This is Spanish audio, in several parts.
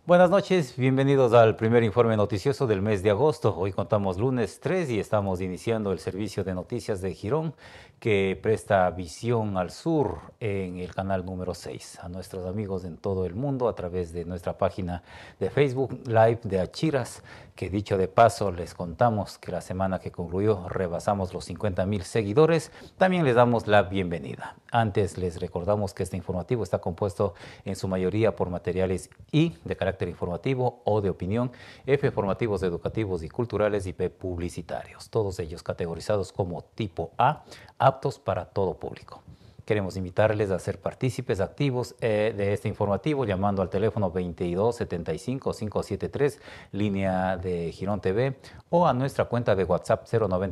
Buenas noches, bienvenidos al primer informe noticioso del mes de agosto. Hoy contamos lunes 3 y estamos iniciando el servicio de noticias de Girón que presta visión al sur en el canal número 6. A nuestros amigos en todo el mundo a través de nuestra página de Facebook Live de Achiras, que dicho de paso les contamos que la semana que concluyó rebasamos los 50,000 seguidores. También les damos la bienvenida. Antes les recordamos que este informativo está compuesto en su mayoría por materiales I de carácter informativo o de opinión, F formativos, educativos y culturales y P publicitarios, todos ellos categorizados como tipo A, aptos para todo público. Queremos invitarles a ser partícipes activos de este informativo llamando al teléfono 2275-573, línea de Girón TV, o a nuestra cuenta de WhatsApp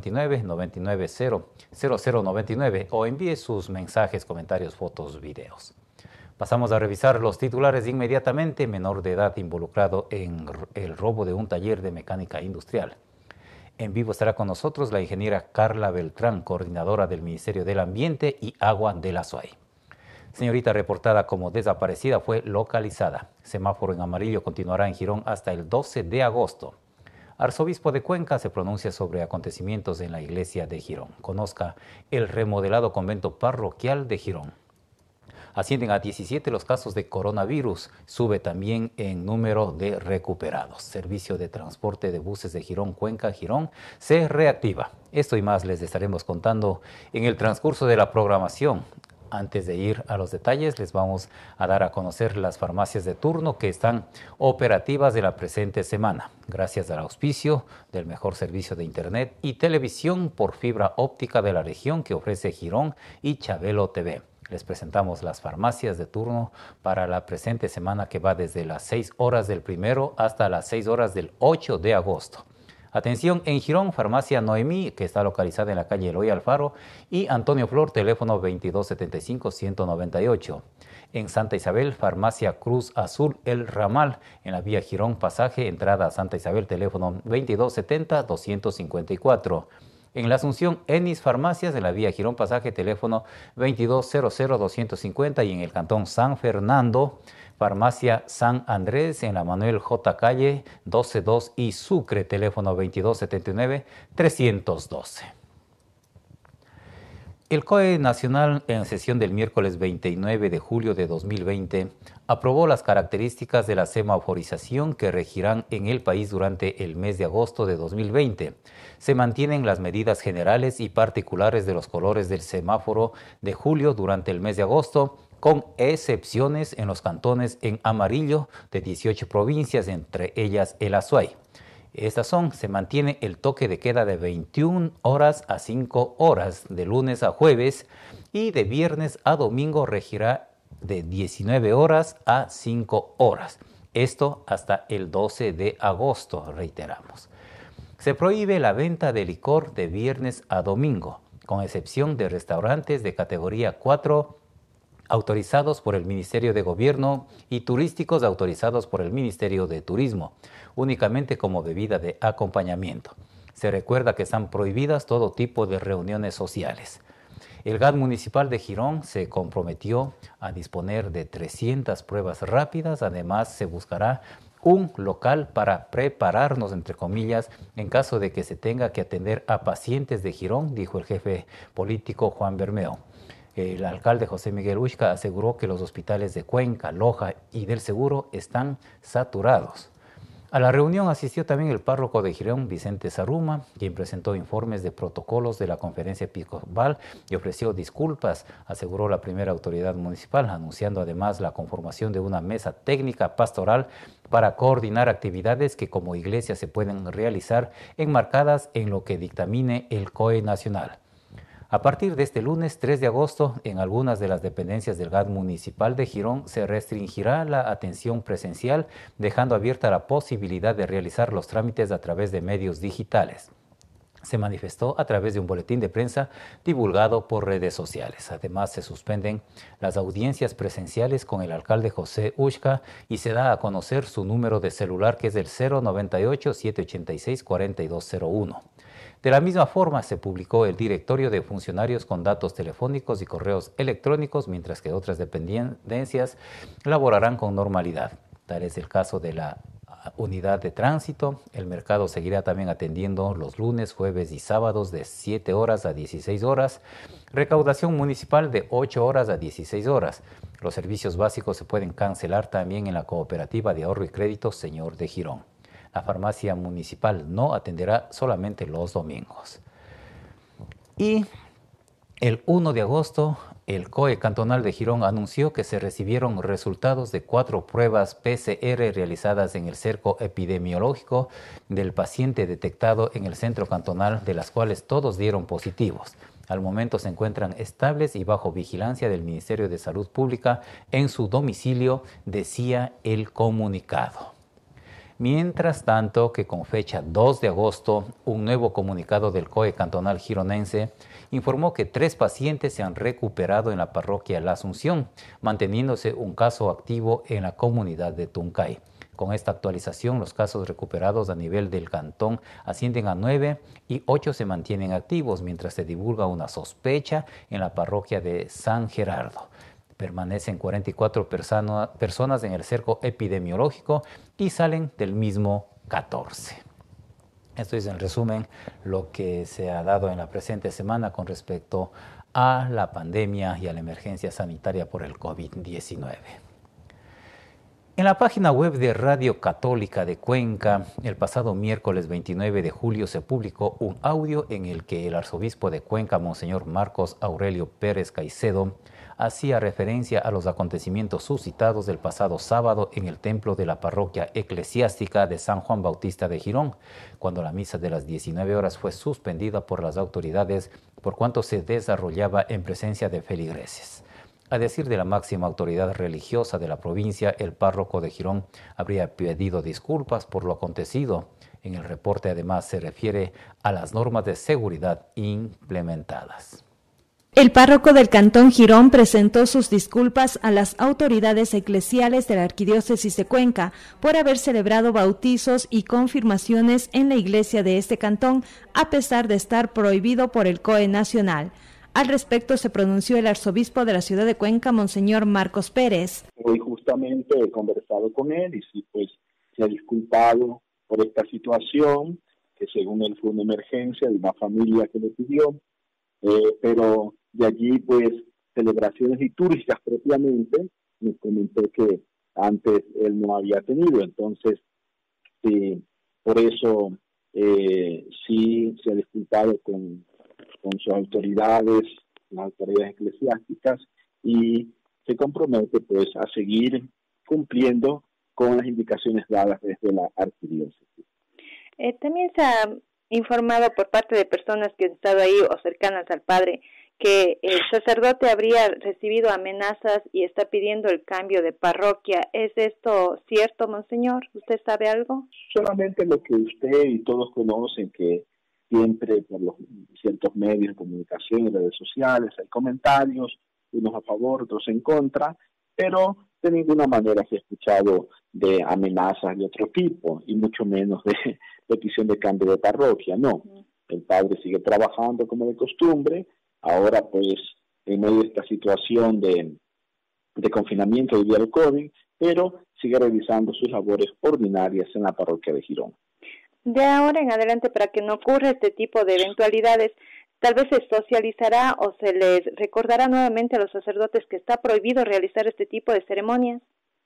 099-990-0099 o envíe sus mensajes, comentarios, fotos, videos. Pasamos a revisar los titulares inmediatamente. Menor de edad involucrado en el robo de un taller de mecánica industrial. En vivo estará con nosotros la ingeniera Carla Beltrán, coordinadora del Ministerio del Ambiente y Agua de la SUAY. Señorita reportada como desaparecida fue localizada. Semáforo en amarillo continuará en Girón hasta el 12 de agosto. Arzobispo de Cuenca se pronuncia sobre acontecimientos en la iglesia de Girón. Conozca el remodelado convento parroquial de Girón. Ascienden a 17 los casos de coronavirus, sube también en número de recuperados. Servicio de transporte de buses de Girón, Cuenca, Girón se reactiva. Esto y más les estaremos contando en el transcurso de la programación. Antes de ir a los detalles, les vamos a dar a conocer las farmacias de turno que están operativas de la presente semana, gracias al auspicio del mejor servicio de Internet y televisión por fibra óptica de la región que ofrece Girón y Chabelo TV. Les presentamos las farmacias de turno para la presente semana que va desde las 6 horas del 1 hasta las 6 horas del 8 de agosto. Atención, en Girón, farmacia Noemí, que está localizada en la calle Eloy Alfaro, y Antonio Flor, teléfono 2275-198. En Santa Isabel, farmacia Cruz Azul El Ramal, en la vía Girón Pasaje, entrada a Santa Isabel, teléfono 2270-254. En la Asunción, Enis Farmacias, en la vía Girón Pasaje, teléfono 2200-250. Y en el Cantón San Fernando, farmacia San Andrés, en la Manuel J. Calle 122 y Sucre, teléfono 2279-312. El COE Nacional, en sesión del miércoles 29 de julio de 2020, aprobó las características de la semaforización que regirán en el país durante el mes de agosto de 2020. Se mantienen las medidas generales y particulares de los colores del semáforo de julio durante el mes de agosto, con excepciones en los cantones en amarillo de 18 provincias, entre ellas el Azuay. Estas son: se mantiene el toque de queda de 21 horas a 5 horas de lunes a jueves y de viernes a domingo regirá de 19 horas a 5 horas. Esto hasta el 12 de agosto, reiteramos. Se prohíbe la venta de licor de viernes a domingo, con excepción de restaurantes de categoría 4 autorizados por el Ministerio de Gobierno y turísticos autorizados por el Ministerio de Turismo, únicamente como bebida de acompañamiento. Se recuerda que están prohibidas todo tipo de reuniones sociales. El GAD municipal de Girón se comprometió a disponer de 300 pruebas rápidas. Además, se buscará un local para prepararnos, entre comillas, en caso de que se tenga que atender a pacientes de Girón, dijo el jefe político Juan Bermeo. El alcalde José Miguel Uxca aseguró que los hospitales de Cuenca, Loja y del Seguro están saturados. A la reunión asistió también el párroco de Girón, Vicente Zaruma, quien presentó informes de protocolos de la conferencia episcopal y ofreció disculpas, aseguró la primera autoridad municipal, anunciando además la conformación de una mesa técnica pastoral para coordinar actividades que como iglesia se pueden realizar enmarcadas en lo que dictamine el COE nacional. A partir de este lunes 3 de agosto, en algunas de las dependencias del GAD municipal de Girón se restringirá la atención presencial, dejando abierta la posibilidad de realizar los trámites a través de medios digitales. Se manifestó a través de un boletín de prensa divulgado por redes sociales. Además, se suspenden las audiencias presenciales con el alcalde José Uxca y se da a conocer su número de celular, que es el 098-786-4201. De la misma forma, se publicó el directorio de funcionarios con datos telefónicos y correos electrónicos, mientras que otras dependencias laborarán con normalidad. Tal es el caso de la unidad de tránsito. El mercado seguirá también atendiendo los lunes, jueves y sábados de 7 horas a 16 horas. Recaudación municipal de 8 horas a 16 horas. Los servicios básicos se pueden cancelar también en la Cooperativa de Ahorro y Crédito Señor de Girón. La farmacia municipal no atenderá solamente los domingos. Y el 1 de agosto, el COE cantonal de Girón anunció que se recibieron resultados de 4 pruebas PCR realizadas en el cerco epidemiológico del paciente detectado en el centro cantonal, de las cuales todos dieron positivos. Al momento se encuentran estables y bajo vigilancia del Ministerio de Salud Pública en su domicilio, decía el comunicado. Mientras tanto, que con fecha 2 de agosto, un nuevo comunicado del COE cantonal gironense informó que 3 pacientes se han recuperado en la parroquia La Asunción, manteniéndose un caso activo en la comunidad de Tuncay. Con esta actualización, los casos recuperados a nivel del cantón ascienden a 9 y 8 se mantienen activos, mientras se divulga una sospecha en la parroquia de San Gerardo. Permanecen 44 personas en el cerco epidemiológico y salen del mismo 14. Esto es en resumen lo que se ha dado en la presente semana con respecto a la pandemia y a la emergencia sanitaria por el COVID-19. En la página web de Radio Católica de Cuenca, el pasado miércoles 29 de julio se publicó un audio en el que el arzobispo de Cuenca, Monseñor Marcos Aurelio Pérez Caicedo, hacía referencia a los acontecimientos suscitados del pasado sábado en el templo de la parroquia eclesiástica de San Juan Bautista de Girón, cuando la misa de las 19 horas fue suspendida por las autoridades por cuanto se desarrollaba en presencia de feligreses. A decir de la máxima autoridad religiosa de la provincia, el párroco de Girón habría pedido disculpas por lo acontecido. En el reporte además se refiere a las normas de seguridad implementadas. El párroco del Cantón Girón presentó sus disculpas a las autoridades eclesiales de la Arquidiócesis de Cuenca por haber celebrado bautizos y confirmaciones en la iglesia de este cantón, a pesar de estar prohibido por el COE nacional. Al respecto se pronunció el arzobispo de la ciudad de Cuenca, Monseñor Marcos Pérez. Hoy justamente he conversado con él y sí, pues se ha disculpado por esta situación, que según él fue una emergencia de una familia que le pidió, pero de allí pues celebraciones litúrgicas propiamente, me comentó que antes él no había tenido, entonces por eso sí se ha disculpado con sus autoridades, las autoridades eclesiásticas, y se compromete pues a seguir cumpliendo con las indicaciones dadas desde la arquidiócesis. También se ha informado por parte de personas que han estado ahí o cercanas al padre que el sacerdote habría recibido amenazas y está pidiendo el cambio de parroquia. ¿Es esto cierto, monseñor? ¿Usted sabe algo? Solamente lo que usted y todos conocen, que siempre por los ciertos medios de comunicación y redes sociales hay comentarios, unos a favor, otros en contra, pero de ninguna manera se ha escuchado de amenazas de otro tipo, y mucho menos de petición de cambio de parroquia, no. El padre sigue trabajando como de costumbre, ahora pues en medio de esta situación de confinamiento debido al COVID, pero sigue realizando sus labores ordinarias en la parroquia de Girón. De ahora en adelante, para que no ocurra este tipo de eventualidades, tal vez se socializará o se les recordará nuevamente a los sacerdotes que está prohibido realizar este tipo de ceremonias.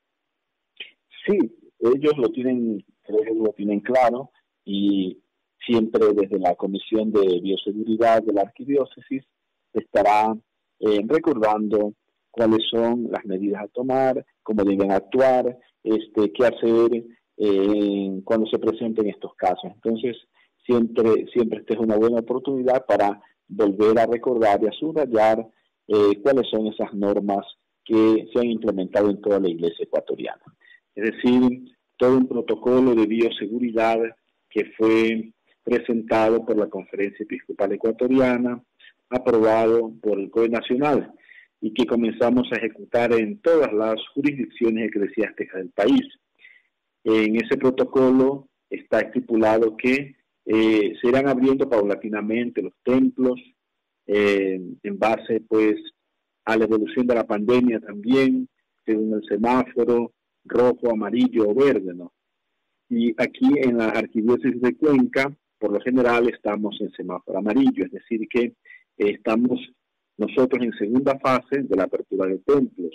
Sí, ellos lo tienen, creo que lo tienen claro, y siempre desde la Comisión de Bioseguridad de la Arquidiócesis estará recordando cuáles son las medidas a tomar, cómo deben actuar, qué hacer cuando se presenten estos casos. Entonces, siempre esta es una buena oportunidad para volver a recordar y a subrayar cuáles son esas normas que se han implementado en toda la Iglesia ecuatoriana. Es decir, todo un protocolo de bioseguridad que fue presentado por la Conferencia Episcopal Ecuatoriana, aprobado por el COE Nacional y que comenzamos a ejecutar en todas las jurisdicciones eclesiásticas del país. En ese protocolo está estipulado que se irán abriendo paulatinamente los templos en base pues a la evolución de la pandemia también, según el semáforo, rojo, amarillo o verde, ¿no? Y aquí en la Arquidiócesis de Cuenca, por lo general, estamos en semáforo amarillo, es decir que estamos nosotros en segunda fase de la apertura de templos.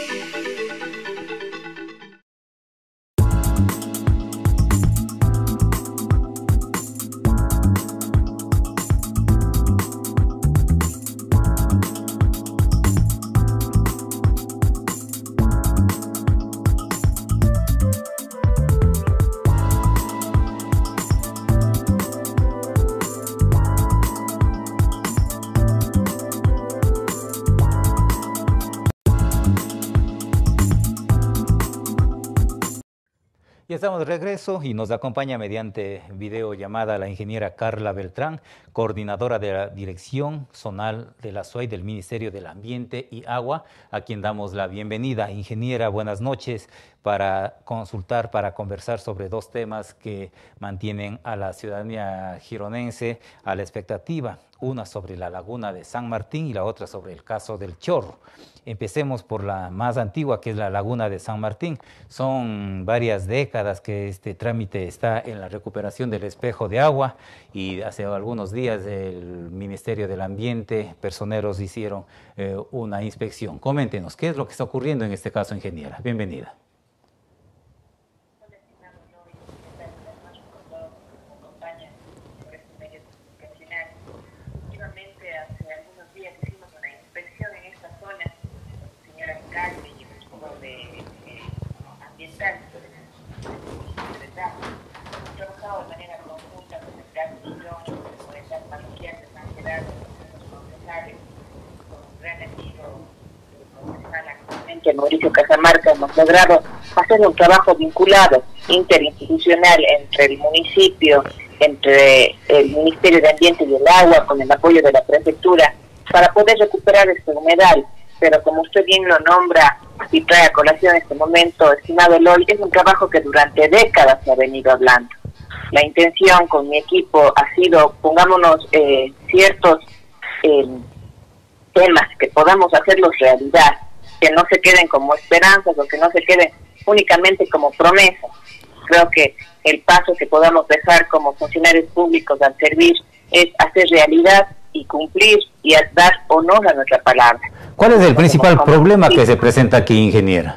Ya estamos de regreso y nos acompaña mediante videollamada la ingeniera Carla Beltrán, coordinadora de la Dirección Zonal de la SUAY del Ministerio del Ambiente y Agua, a quien damos la bienvenida. Ingeniera, buenas noches, para conversar sobre dos temas que mantienen a la ciudadanía gironense a la expectativa. Una sobre la laguna de San Martín y la otra sobre el caso del Chorro. Empecemos por la más antigua, que es la laguna de San Martín. Son varias décadas que este trámite está en la recuperación del espejo de agua y hace algunos días el Ministerio del Ambiente, personeros hicieron una inspección. Coméntenos, ¿qué es lo que está ocurriendo en este caso, ingeniera? Bienvenida. Mauricio Cajamarca, hemos logrado hacer un trabajo vinculado, interinstitucional, entre el municipio, entre el Ministerio de Ambiente y el Agua, con el apoyo de la prefectura, para poder recuperar este humedal. Pero como usted bien lo nombra y trae a colación en este momento, estimado Eloy, es un trabajo que durante décadas se ha venido hablando. La intención con mi equipo ha sido, pongámonos ciertos temas que podamos hacerlos realidad, que no se queden como esperanzas o que no se queden únicamente como promesas. Creo que el paso que podamos dejar como funcionarios públicos al servir es hacer realidad y cumplir y dar honor a nuestra palabra. ¿Cuál es el principal problema que se presenta aquí, ingeniera?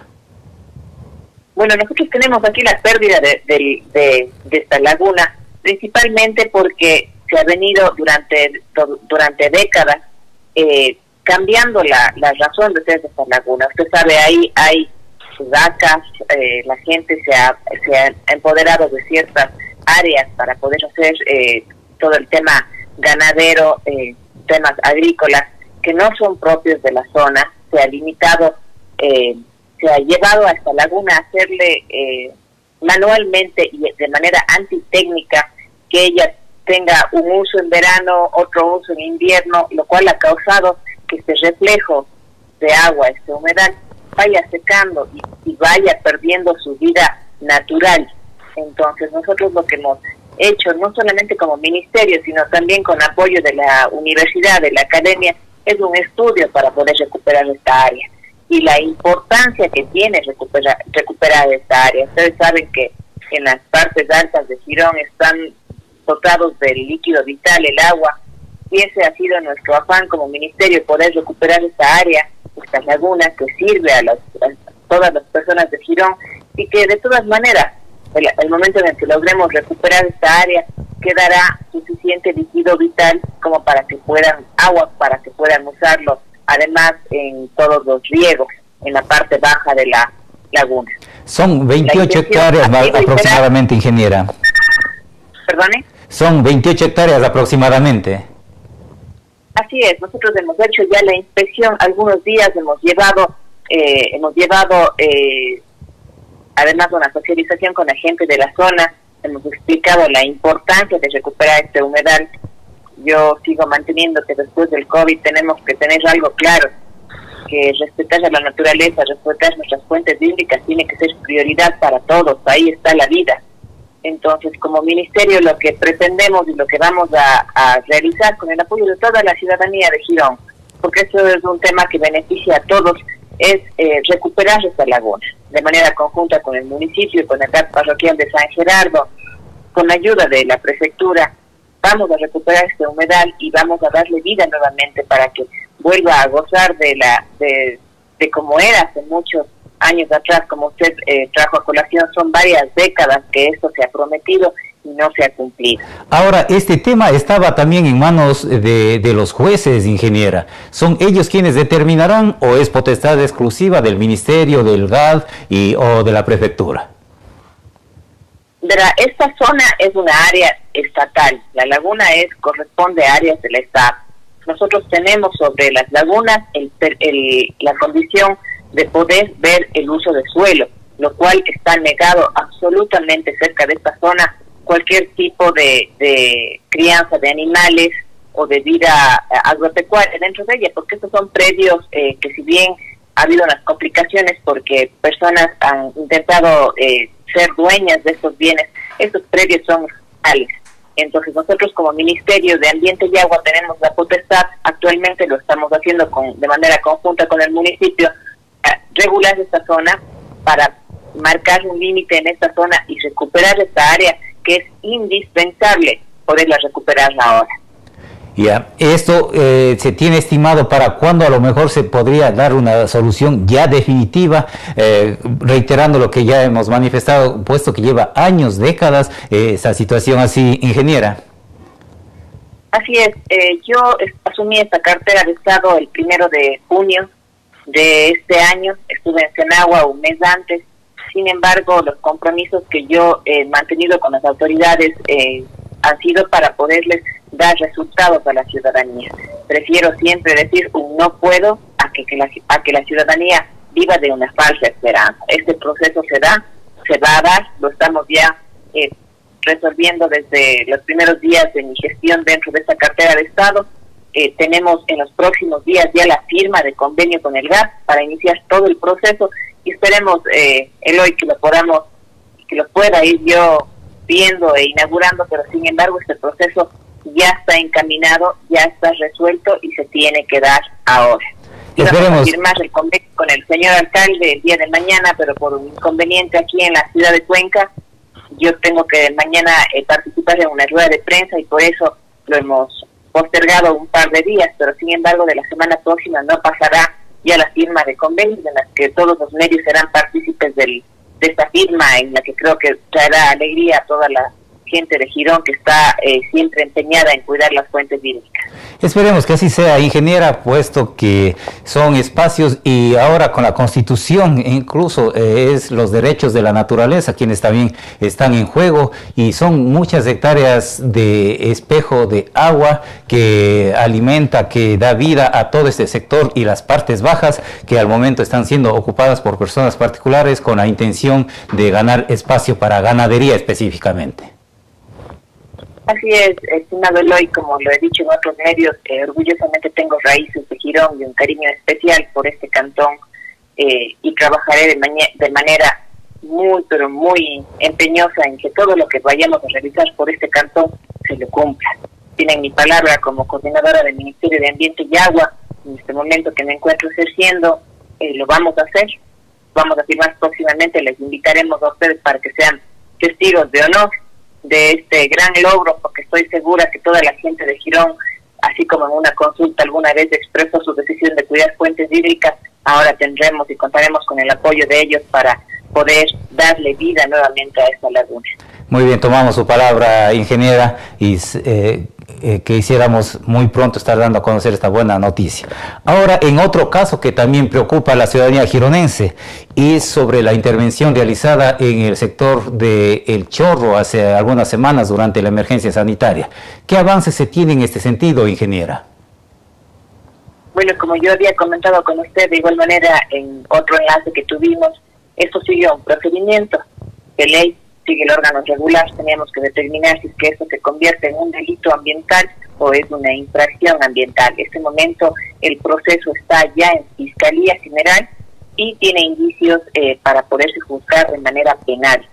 Bueno, nosotros tenemos aquí la pérdida de esta laguna, principalmente porque se ha venido durante décadas cambiando la razón de ser de esta laguna. Usted sabe, ahí hay vacas, la gente se ha empoderado de ciertas áreas para poder hacer todo el tema ganadero, temas agrícolas que no son propios de la zona. Se ha limitado, se ha llevado a esta laguna a hacerle manualmente y de manera antitécnica que ella tenga un uso en verano, otro uso en invierno, lo cual ha causado que este reflejo de agua, este humedal, vaya secando y vaya perdiendo su vida natural. Entonces nosotros lo que hemos hecho, no solamente como ministerio, sino también con apoyo de la universidad, de la academia, es un estudio para poder recuperar esta área. Y la importancia que tiene recuperar esta área. Ustedes saben que en las partes altas de Girón están dotados del líquido vital, el agua, y ese ha sido nuestro afán como ministerio, poder recuperar esta área, esta laguna que sirve a todas las personas de Girón, y que de todas maneras, el momento en el que logremos recuperar esta área, quedará suficiente líquido vital como para que puedan usarlo, además en todos los riegos, en la parte baja de la laguna. Son 28 hectáreas aproximadamente, ingeniera. ¿Perdone? Son 28 hectáreas aproximadamente. Así es, nosotros hemos hecho ya la inspección, algunos días hemos llevado además una socialización con la gente de la zona, hemos explicado la importancia de recuperar este humedal. Yo sigo manteniendo que después del COVID tenemos que tener algo claro, que respetar a la naturaleza, respetar nuestras fuentes hídricas tiene que ser prioridad para todos, ahí está la vida. Entonces, como ministerio, lo que pretendemos y lo que vamos a realizar con el apoyo de toda la ciudadanía de Girón, porque esto es un tema que beneficia a todos, es recuperar esta laguna de manera conjunta con el municipio, con el GAT parroquial de San Gerardo, con la ayuda de la prefectura. Vamos a recuperar este humedal y vamos a darle vida nuevamente para que vuelva a gozar de como era hace muchos años atrás, como usted trajo a colación. Son varias décadas que esto se ha prometido y no se ha cumplido. Ahora, este tema estaba también en manos de los jueces, ingeniera. ¿Son ellos quienes determinarán o es potestad exclusiva del Ministerio, del GAD o de la Prefectura? Esta zona es una área estatal. La laguna corresponde a áreas del Estado. Nosotros tenemos sobre las lagunas la condición de poder ver el uso de suelo, lo cual está negado absolutamente cerca de esta zona cualquier tipo de crianza de animales o de vida agropecuaria dentro de ella, porque estos son predios que, si bien ha habido unas complicaciones porque personas han intentado ser dueñas de estos bienes, estos predios son estatales. Entonces nosotros como Ministerio de Ambiente y Agua tenemos la potestad, actualmente lo estamos haciendo de manera conjunta con el municipio, regular esta zona para marcar un límite en esta zona y recuperar esta área que es indispensable poderla recuperar ahora. Ya, esto se tiene estimado para cuándo a lo mejor se podría dar una solución ya definitiva, reiterando lo que ya hemos manifestado, puesto que lleva años, décadas, esa situación así, ingeniera. Así es, yo asumí esta cartera de Estado el 1 de junio de este año, estuve en Senagua un mes antes. Sin embargo, los compromisos que yo he mantenido con las autoridades han sido para poderles dar resultados a la ciudadanía. Prefiero siempre decir un no puedo a que la ciudadanía viva de una falsa esperanza. Este proceso se va a dar, lo estamos ya resolviendo desde los primeros días de mi gestión dentro de esta cartera de Estado. Tenemos en los próximos días ya la firma de convenio con el GAT para iniciar todo el proceso y esperemos, Eloy, que lo pueda ir yo viendo e inaugurando, pero sin embargo este proceso ya está encaminado, ya está resuelto y se tiene que dar ahora. Vamos a firmar el convenio con el señor alcalde el día de mañana, pero por un inconveniente aquí en la ciudad de Cuenca, yo tengo que mañana participar en una rueda de prensa y por eso lo hemos postergado un par de días, pero sin embargo de la semana próxima no pasará ya la firma de convenios en las que todos los medios serán partícipes de esta firma, en la que creo que traerá alegría a toda la gente de Girón que está siempre empeñada en cuidar las fuentes hídricas. Esperemos que así sea, ingeniera, puesto que son espacios y ahora con la Constitución incluso es los derechos de la naturaleza quienes también están en juego y son muchas hectáreas de espejo de agua que alimenta, que da vida a todo este sector y las partes bajas que al momento están siendo ocupadas por personas particulares con la intención de ganar espacio para ganadería específicamente. Así es, estimado Eloy, como lo he dicho en otros medios, orgullosamente tengo raíces de Girón y un cariño especial por este cantón y trabajaré de manera muy, pero muy empeñosa en que todo lo que vayamos a realizar por este cantón se lo cumpla. Tienen mi palabra como coordinadora del Ministerio de Ambiente y Agua, en este momento que me encuentro ejerciendo, lo vamos a hacer, vamos a firmar próximamente, les invitaremos a ustedes para que sean testigos de honor de este gran logro, porque estoy segura que toda la gente de Girón, así como en una consulta alguna vez expresó su decisión de cuidar fuentes hídricas, ahora tendremos y contaremos con el apoyo de ellos para poder darle vida nuevamente a esta laguna. Muy bien, tomamos su palabra, ingeniera, y quisiéramos muy pronto estar dando a conocer esta buena noticia. Ahora, en otro caso que también preocupa a la ciudadanía gironense, y sobre la intervención realizada en el sector de El Chorro hace algunas semanas durante la emergencia sanitaria. ¿Qué avances se tiene en este sentido, ingeniera? Bueno, como yo había comentado con usted, de igual manera en otro enlace que tuvimos, esto sigue un procedimiento de ley, sigue el órgano regular. Teníamos que determinar si es que esto se convierte en un delito ambiental o es una infracción ambiental. En este momento el proceso está ya en Fiscalía General y tiene indicios para poderse juzgar de manera penal.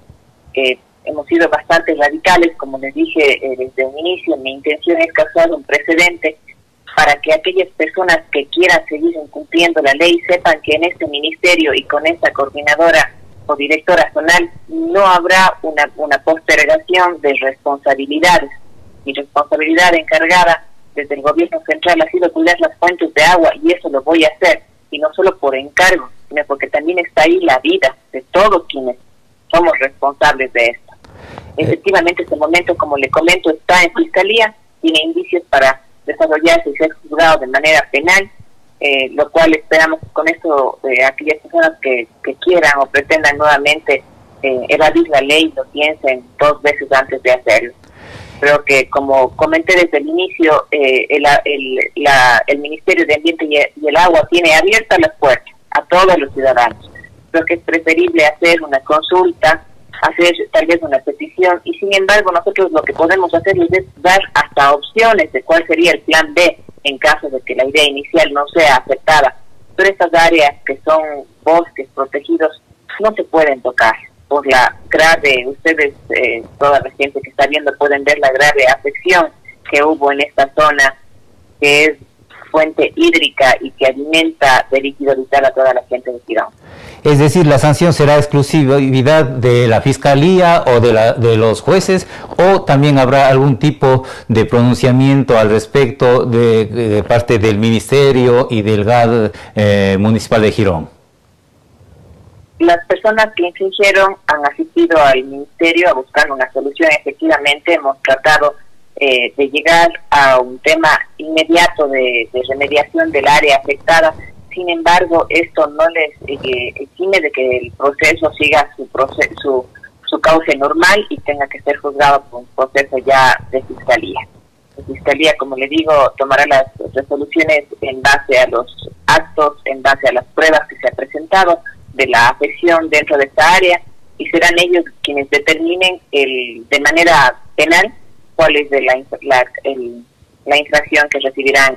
Hemos sido bastante radicales, como les dije desde un inicio. Mi intención es causar un precedente para que aquellas personas que quieran seguir incumpliendo la ley sepan que en este ministerio y con esta coordinadora o directora zonal no habrá una postergación de responsabilidades. Mi responsabilidad encargada desde el gobierno central ha sido cuidar las fuentes de agua, y eso lo voy a hacer, y no solo por encargo, sino porque también está ahí la vida de todos quienes somos responsables de esto. Efectivamente, este momento, como le comento, está en fiscalía, tiene indicios para desarrollarse y ser juzgado de manera penal, lo cual esperamos con esto aquellas personas que quieran o pretendan nuevamente evadir la ley lo piensen 2 veces antes de hacerlo. Creo que, como comenté desde el inicio, el Ministerio de Ambiente y el Agua tiene abiertas las puertas a todos los ciudadanos. Creo que es preferible hacer una consulta, hacer tal vez una petición, y sin embargo nosotros lo que podemos hacer es dar hasta opciones de cuál sería el plan B en caso de que la idea inicial no sea aceptada. Pero estas áreas que son bosques protegidos no se pueden tocar por la grave, ustedes, toda la gente que está viendo pueden ver la grave afección que hubo en esta zona, que es fuente hídrica y que alimenta de líquido vital a toda la gente de Girón. Es decir, ¿la sanción será exclusividad de la Fiscalía o de los jueces, o también habrá algún tipo de pronunciamiento al respecto de parte del Ministerio y del GAD municipal de Girón? Las personas que infringieron han asistido al Ministerio a buscar una solución. Efectivamente, hemos tratado de llegar a un tema inmediato de remediación del área afectada. Sin embargo, esto no les exime de que el proceso siga su cauce normal y tenga que ser juzgado por un proceso ya de fiscalía. La fiscalía, como le digo, tomará las resoluciones en base a los actos, en base a las pruebas que se han presentado de la afección dentro de esta área, y serán ellos quienes determinen de manera penal cuál es la infracción que recibirán,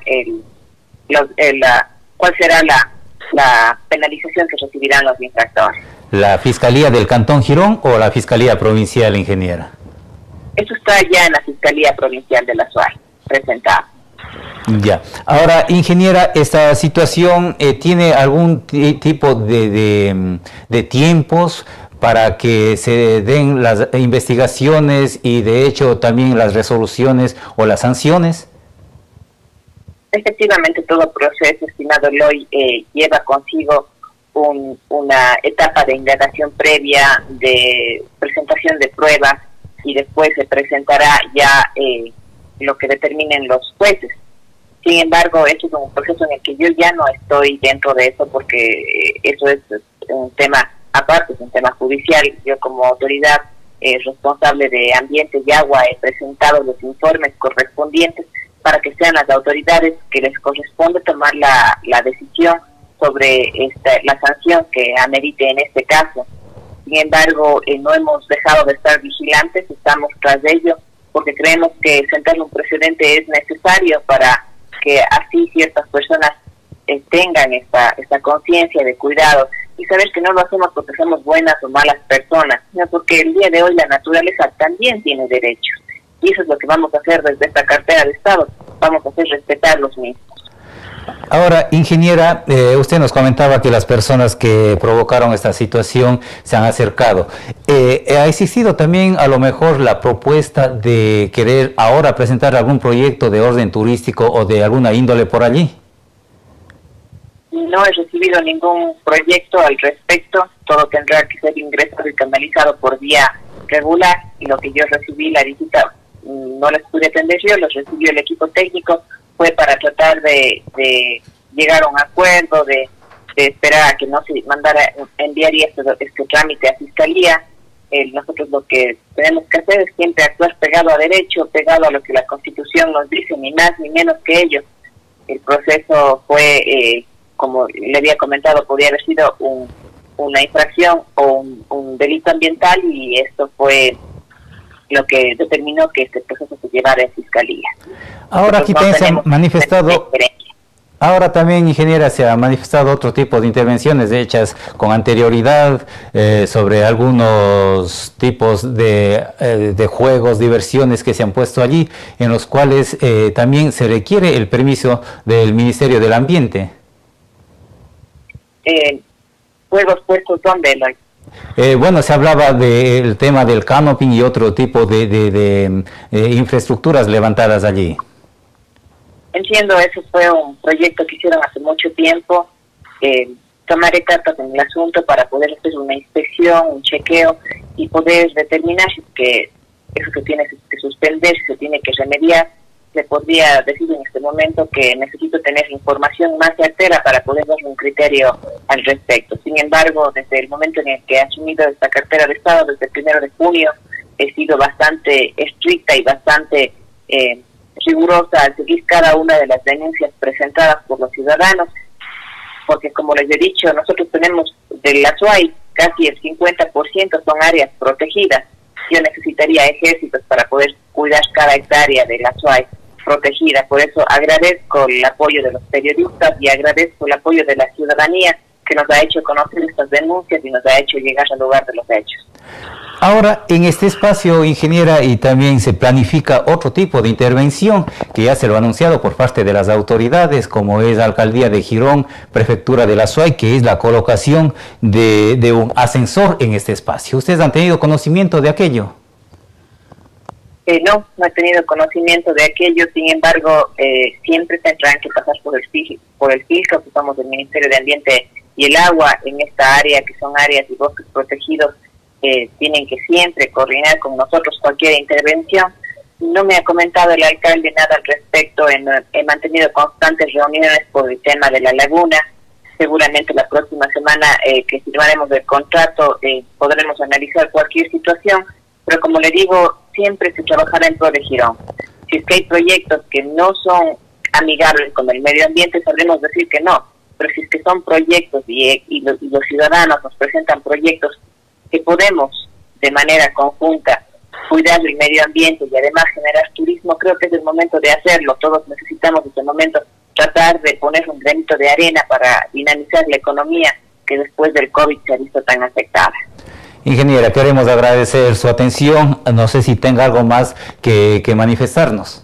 cuál será la penalización que recibirán los infractores. ¿La Fiscalía del Cantón Girón o la Fiscalía Provincial, ingeniera? Eso está ya en la Fiscalía Provincial de la SUAY, presentado. Ya. Ahora, ingeniera, ¿esta situación tiene algún tipo de tiempos para que se den las investigaciones y de hecho también las resoluciones o las sanciones? Efectivamente, todo proceso, estimado Eloy, lleva consigo una etapa de indagación previa, de presentación de pruebas, y después se presentará ya lo que determinen los jueces. Sin embargo, esto es un proceso en el que yo ya no estoy dentro de eso, porque eso es un tema aparte, es un tema judicial. Yo, como autoridad responsable de ambiente y agua, he presentado los informes correspondientes para que sean las autoridades que les corresponde tomar la decisión sobre la sanción que amerite en este caso. Sin embargo, no hemos dejado de estar vigilantes, estamos tras de ello, porque creemos que sentar un precedente es necesario para que así ciertas personas tengan esta conciencia de cuidado y saber que no lo hacemos porque somos buenas o malas personas, sino porque el día de hoy la naturaleza también tiene derechos. Y eso es lo que vamos a hacer desde esta cartera de Estado, vamos a hacer respetar los mismos. Ahora, ingeniera, usted nos comentaba que las personas que provocaron esta situación se han acercado. ¿Ha existido también a lo mejor la propuesta de querer ahora presentar algún proyecto de orden turístico o de alguna índole por allí? No he recibido ningún proyecto al respecto, todo tendrá que ser ingresado y canalizado por vía regular, y lo que yo recibí, la visita, no las pude atender yo, los recibió el equipo técnico, fue para tratar de llegar a un acuerdo, de esperar a que no se enviaría este trámite a Fiscalía. Nosotros lo que tenemos que hacer es siempre actuar pegado a derecho, pegado a lo que la Constitución nos dice, ni más ni menos que ello. El proceso fue, como le había comentado, podía haber sido una infracción o un delito ambiental, y esto fue lo que determinó que este proceso se llevara en Fiscalía. Ahora aquí también se ha manifestado... Ahora también, ingeniera, se ha manifestado otro tipo de intervenciones hechas con anterioridad sobre algunos tipos de juegos, diversiones que se han puesto allí, en los cuales también se requiere el permiso del Ministerio del Ambiente. ¿Juegos puestos dónde, Eloy? Bueno, se hablaba del tema del canoping y otro tipo de infraestructuras levantadas allí. Entiendo, eso fue un proyecto que hicieron hace mucho tiempo. Tomaré cartas en el asunto para poder hacer una inspección, un chequeo y poder determinar si que eso se tiene que suspender, si se tiene que remediar. Le podría decir en este momento que necesito tener información más certera para poder dar un criterio al respecto. Sin embargo, desde el momento en el que he asumido esta cartera de Estado, desde el 1 de junio, he sido bastante estricta y bastante rigurosa al seguir cada una de las denuncias presentadas por los ciudadanos, porque como les he dicho, nosotros tenemos de la SUAY casi el 50% son áreas protegidas. Yo necesitaría ejércitos para poder cuidar cada hectárea de la SUAY protegida. Por eso agradezco el apoyo de los periodistas y agradezco el apoyo de la ciudadanía que nos ha hecho conocer estas denuncias y nos ha hecho llegar al lugar de los hechos. Ahora, en este espacio, ingeniera, y también se planifica otro tipo de intervención que ya se lo ha anunciado por parte de las autoridades, como es la Alcaldía de Girón, Prefectura de la SUAY, que es la colocación de un ascensor en este espacio. ¿Ustedes han tenido conocimiento de aquello? No he tenido conocimiento de aquello, sin embargo, siempre tendrán que pasar por el filtro, que somos del Ministerio de Ambiente y el Agua en esta área, que son áreas y bosques protegidos. Tienen que siempre coordinar con nosotros cualquier intervención. No me ha comentado el alcalde nada al respecto. He mantenido constantes reuniones por el tema de la laguna. Seguramente la próxima semana que firmaremos el contrato podremos analizar cualquier situación, pero como le digo, siempre se trabajará en pro de Girón. Si es que hay proyectos que no son amigables con el medio ambiente, sabremos decir que no, pero si es que son proyectos y los ciudadanos nos presentan proyectos que podemos de manera conjunta cuidar el medio ambiente y además generar turismo, creo que es el momento de hacerlo. Todos necesitamos en este momento tratar de poner un granito de arena para dinamizar la economía que después del COVID se ha visto tan afectada. Ingeniera, queremos agradecer su atención. No sé si tenga algo más que manifestarnos.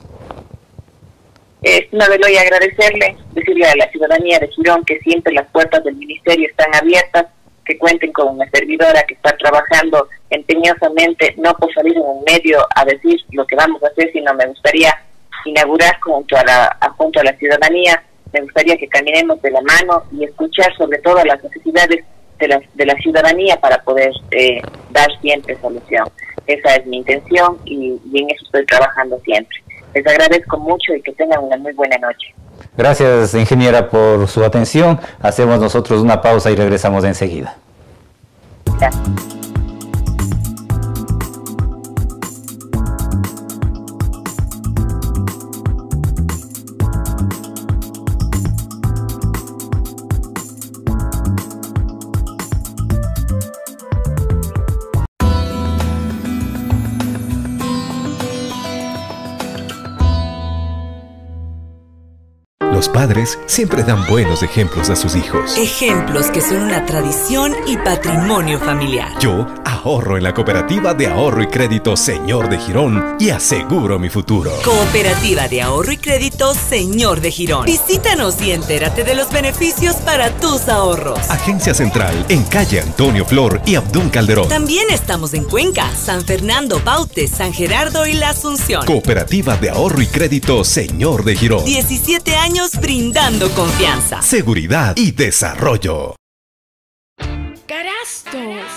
Una vez voy a agradecerle, decirle a la ciudadanía de Girón que siempre las puertas del ministerio están abiertas, que cuenten con una servidora que está trabajando empeñosamente, no por salir en un medio a decir lo que vamos a hacer, sino me gustaría inaugurar junto a la ciudadanía, me gustaría que caminemos de la mano y escuchar sobre todo las necesidades de la ciudadanía para poder dar siempre solución. Esa es mi intención y en eso estoy trabajando siempre. Les agradezco mucho y que tengan una muy buena noche. Gracias, ingeniera, por su atención. Hacemos nosotros una pausa y regresamos enseguida. Gracias. Los padres siempre dan buenos ejemplos a sus hijos. Ejemplos que son una tradición y patrimonio familiar. Yo ahorro en la Cooperativa de Ahorro y Crédito Señor de Girón y aseguro mi futuro. Cooperativa de Ahorro y Crédito Señor de Girón. Visítanos y entérate de los beneficios para tus ahorros. Agencia Central en calle Antonio Flor y Abdún Calderón. También estamos en Cuenca, San Fernando, Baute, San Gerardo y La Asunción. Cooperativa de Ahorro y Crédito Señor de Girón. 17 años brindando confianza, seguridad y desarrollo. Carasto.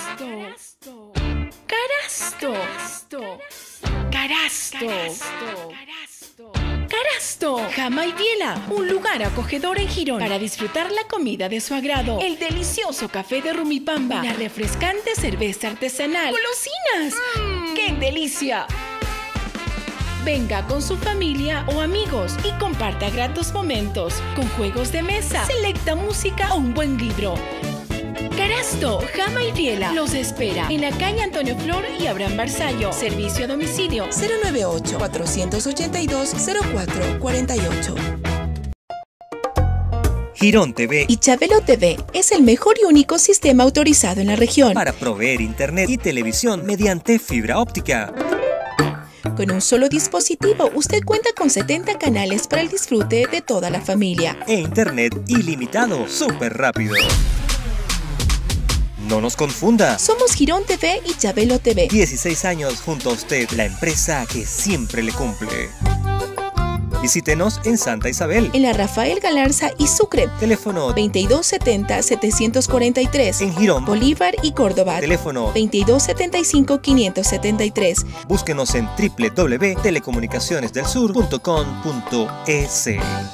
Carasto, Jama y Biela, un lugar acogedor en Girón para disfrutar la comida de su agrado, el delicioso café de Rumipamba, la refrescante cerveza artesanal, golosinas. ¡Qué delicia! Venga con su familia o amigos y comparta gratos momentos con juegos de mesa, selecta música o un buen libro. Carasto, Jama y Biela los espera en la calle Antonio Flor y Abraham Barzallo. Servicio a domicilio 098-482-0448. Girón TV y Chabelo TV es el mejor y único sistema autorizado en la región para proveer internet y televisión mediante fibra óptica. Con un solo dispositivo, usted cuenta con 70 canales para el disfrute de toda la familia. E internet ilimitado, súper rápido. No nos confunda. Somos Girón TV y Chabelo TV. 16 años junto a usted, la empresa que siempre le cumple. Visítenos en Santa Isabel, en la Rafael Galarza y Sucre. Teléfono 2270-743. En Girón, Bolívar y Córdoba. Teléfono 2275-573. Búsquenos en www.telecomunicacionesdelsur.com.es.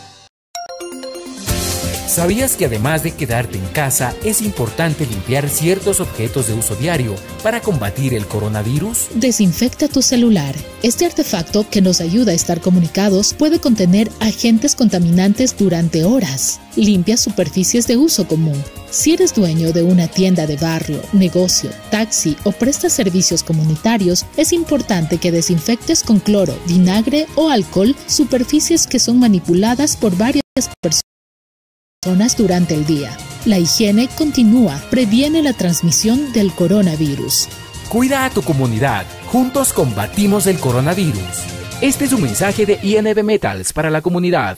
¿Sabías que además de quedarte en casa, es importante limpiar ciertos objetos de uso diario para combatir el coronavirus? Desinfecta tu celular. Este artefacto, que nos ayuda a estar comunicados, puede contener agentes contaminantes durante horas. Limpia superficies de uso común. Si eres dueño de una tienda de barrio, negocio, taxi o prestas servicios comunitarios, es importante que desinfectes con cloro, vinagre o alcohol superficies que son manipuladas por varias personas durante el día. La higiene continúa, previene la transmisión del coronavirus. Cuida a tu comunidad, juntos combatimos el coronavirus. Este es un mensaje de INB Metals para la comunidad.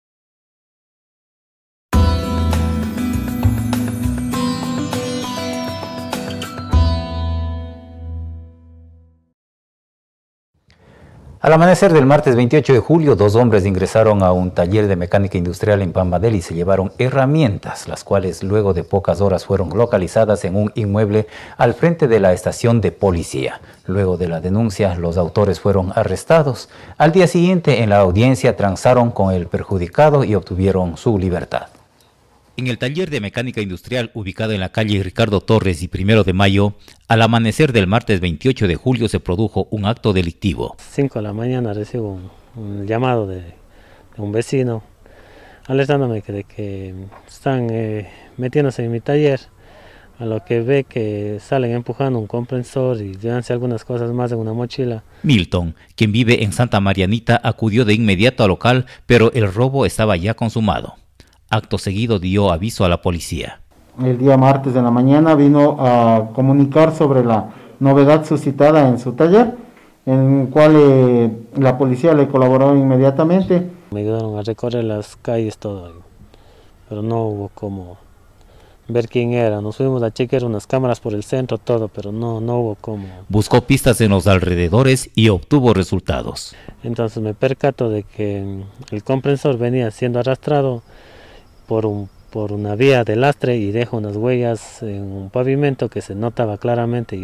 Al amanecer del martes 28 de julio, 2 hombres ingresaron a un taller de mecánica industrial en Pambadel y se llevaron herramientas, las cuales luego de pocas horas fueron localizadas en un inmueble al frente de la estación de policía. Luego de la denuncia, los autores fueron arrestados. Al día siguiente, en la audiencia, transaron con el perjudicado y obtuvieron su libertad. En el taller de mecánica industrial ubicado en la calle Ricardo Torres y 1 de Mayo, al amanecer del martes 28 de julio se produjo un acto delictivo. 5 de la mañana recibo un llamado de un vecino alertándome de que están metiéndose en mi taller, a lo que ve que salen empujando un compresor y llevanse algunas cosas más en una mochila. Milton, quien vive en Santa Marianita, acudió de inmediato al local, pero el robo estaba ya consumado. Acto seguido dio aviso a la policía. El día martes de la mañana vino a comunicar sobre la novedad suscitada en su taller, en el cual la policía le colaboró inmediatamente. Me ayudaron a recorrer las calles todo, pero no hubo cómo ver quién era. Nos fuimos a chequear unas cámaras por el centro, todo, pero no hubo cómo. Buscó pistas en los alrededores y obtuvo resultados. Entonces me percato de que el compresor venía siendo arrastrado por una vía de lastre y deja unas huellas en un pavimento que se notaba claramente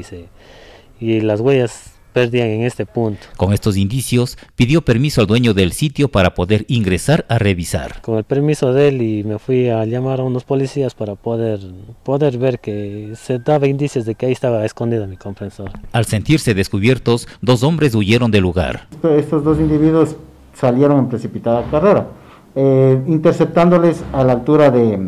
y las huellas perdían en este punto. Con estos indicios, pidió permiso al dueño del sitio para poder ingresar a revisar. Con el permiso de él y me fui a llamar a unos policías para poder ver que se daba indicios de que ahí estaba escondido mi compresor. Al sentirse descubiertos, 2 hombres huyeron del lugar. Estos 2 individuos salieron en precipitada carrera, interceptándoles a la altura de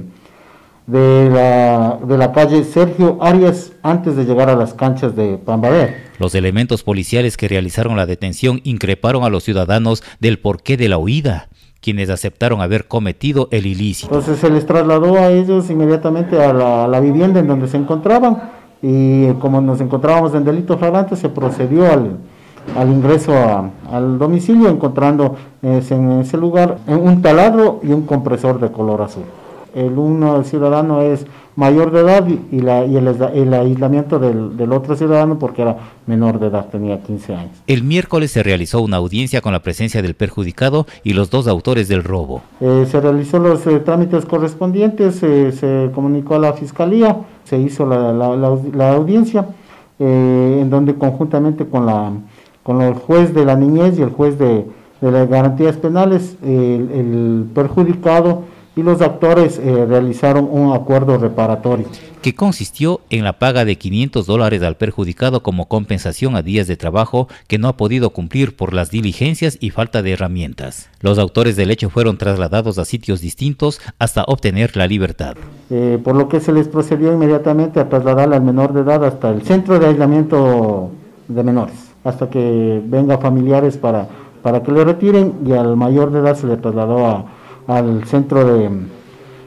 la calle Sergio Arias antes de llegar a las canchas de Pambadel. Los elementos policiales que realizaron la detención increparon a los ciudadanos del porqué de la huida, quienes aceptaron haber cometido el ilícito. Entonces se les trasladó a ellos inmediatamente a la vivienda en donde se encontraban y como nos encontrábamos en delito flagrante se procedió al ingreso al domicilio, encontrando en ese lugar un taladro y un compresor de color azul. El ciudadano es mayor de edad y el aislamiento del otro ciudadano porque era menor de edad, tenía 15 años. El miércoles se realizó una audiencia con la presencia del perjudicado y los 2 autores del robo. Se realizó los trámites correspondientes, se comunicó a la fiscalía, se hizo la audiencia, en donde conjuntamente con el juez de la niñez y el juez de las garantías penales, el perjudicado y los actores realizaron un acuerdo reparatorio. Que consistió en la paga de $500 al perjudicado como compensación a días de trabajo que no ha podido cumplir por las diligencias y falta de herramientas. Los autores del hecho fueron trasladados a sitios distintos hasta obtener la libertad. Por lo que se les procedió inmediatamente a trasladar al menor de edad hasta el centro de aislamiento de menores, hasta que venga familiares para que le retiren, y al mayor de edad se le trasladó al centro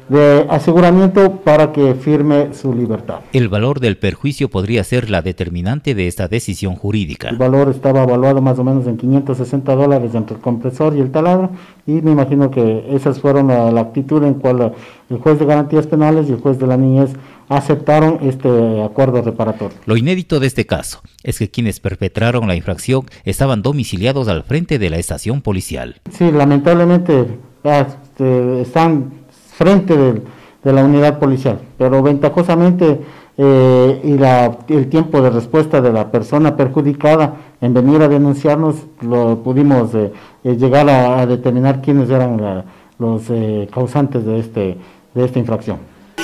de aseguramiento para que firme su libertad. El valor del perjuicio podría ser la determinante de esta decisión jurídica. El valor estaba evaluado más o menos en $560 entre el compresor y el taladro, y me imagino que esas fueron la actitud en cual el juez de garantías penales y el juez de la niñez aceptaron este acuerdo reparatorio. Lo inédito de este caso es que quienes perpetraron la infracción estaban domiciliados al frente de la estación policial. Sí, lamentablemente están frente de la unidad policial, pero ventajosamente el tiempo de respuesta de la persona perjudicada en venir a denunciarnos, lo pudimos llegar a determinar quiénes eran los causantes de esta infracción.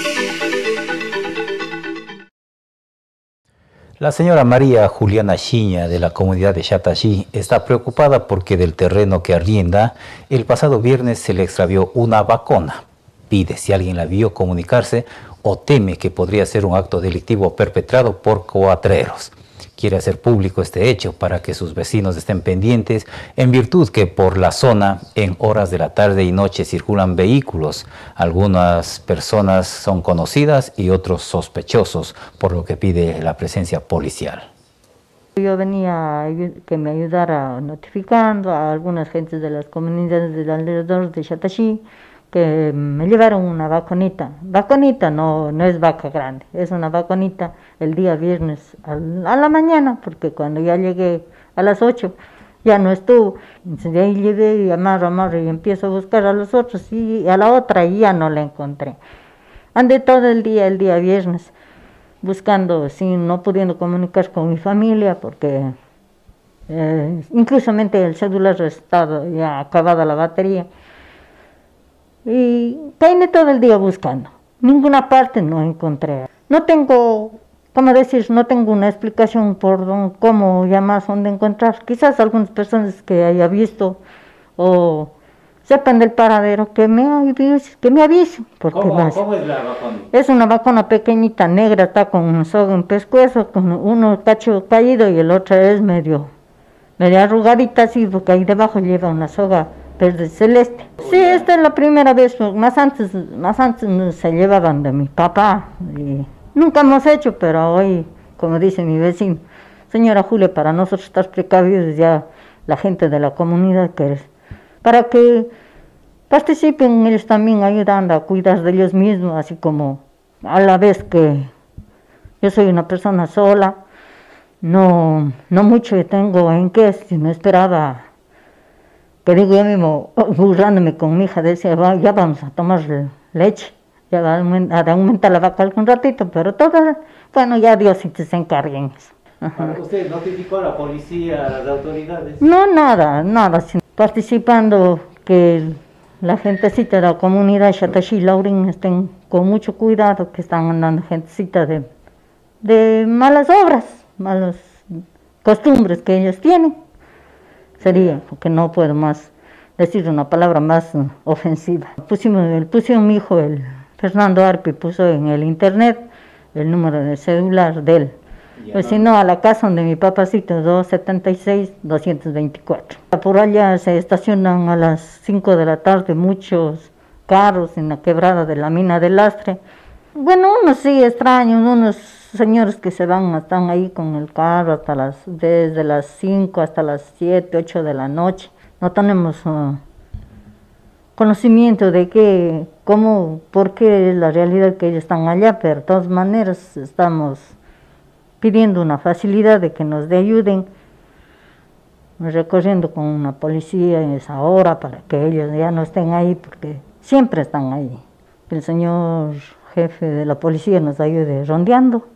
La señora María Juliana Chiña, de la comunidad de Xataxí, está preocupada porque del terreno que arrienda, el pasado viernes se le extravió una vacona. Pide si alguien la vio comunicarse o teme que podría ser un acto delictivo perpetrado por coatreros. Quiere hacer público este hecho para que sus vecinos estén pendientes, en virtud que por la zona en horas de la tarde y noche circulan vehículos. Algunas personas son conocidas y otros sospechosos, por lo que pide la presencia policial. Yo venía a que me ayudara notificando a algunas gentes de las comunidades del alrededor de Xataxí que me llevaron una vaconita. Vaconita no es vaca grande, es una vaconita el día viernes a la mañana, porque cuando ya llegué a las 8 ya no estuvo. Entonces de ahí llegué y amarro y empiezo a buscar a los otros y a la otra y ya no la encontré. Andé todo el día viernes buscando, no pudiendo comunicar con mi familia porque inclusamente el celular estaba ya acabada la batería. Y peiné todo el día buscando. Ninguna parte no encontré. No tengo una explicación por cómo llamar, dónde encontrar. Quizás algunas personas que haya visto o sepan del paradero que me avisen. ¿Cómo es la vacuna? Es una vacuna pequeñita, negra, está con un soga en pescuezo, con uno cacho caído y el otro es medio arrugadita así, porque ahí debajo lleva una soga verde celeste. Sí, esta es la primera vez, más antes se llevaban de mi papá y nunca hemos hecho, pero hoy, como dice mi vecino, señora Julia, para nosotros estar precavidos ya la gente de la comunidad, para que participen ellos también ayudando a cuidar de ellos mismos, así como a la vez que yo soy una persona sola, no mucho tengo en qué, si no esperaba. Que digo yo mismo, burlándome con mi hija, decía, ya vamos a tomar leche, ya va a aumentar la vaca algún ratito, pero todo, bueno, ya Dios se encargue en eso. ¿Usted notificó a la policía, a las autoridades? No, nada, participando que la gentecita de la comunidad Xataxí Laurín estén con mucho cuidado, que están andando gentecita de malas obras, malas costumbres que ellos tienen. Sería, porque no puedo más decir una palabra más ofensiva. Pusieron mi hijo, el Fernando Arpi, puso en el internet el número de celular de él. Pues si no, a la casa donde mi papacito, 276-224. Por allá se estacionan a las 5 de la tarde muchos carros en la quebrada de la mina de Lastre. Bueno, unos sí extraños, unos señores que están ahí con el carro desde las 5 hasta las 7, 8 de la noche. No tenemos conocimiento de por qué es la realidad que ellos están allá, pero de todas maneras estamos pidiendo una facilidad de que nos ayuden, recorriendo con una policía en esa hora para que ellos ya no estén ahí, porque siempre están ahí. El señor jefe de la policía nos ayude rondeando.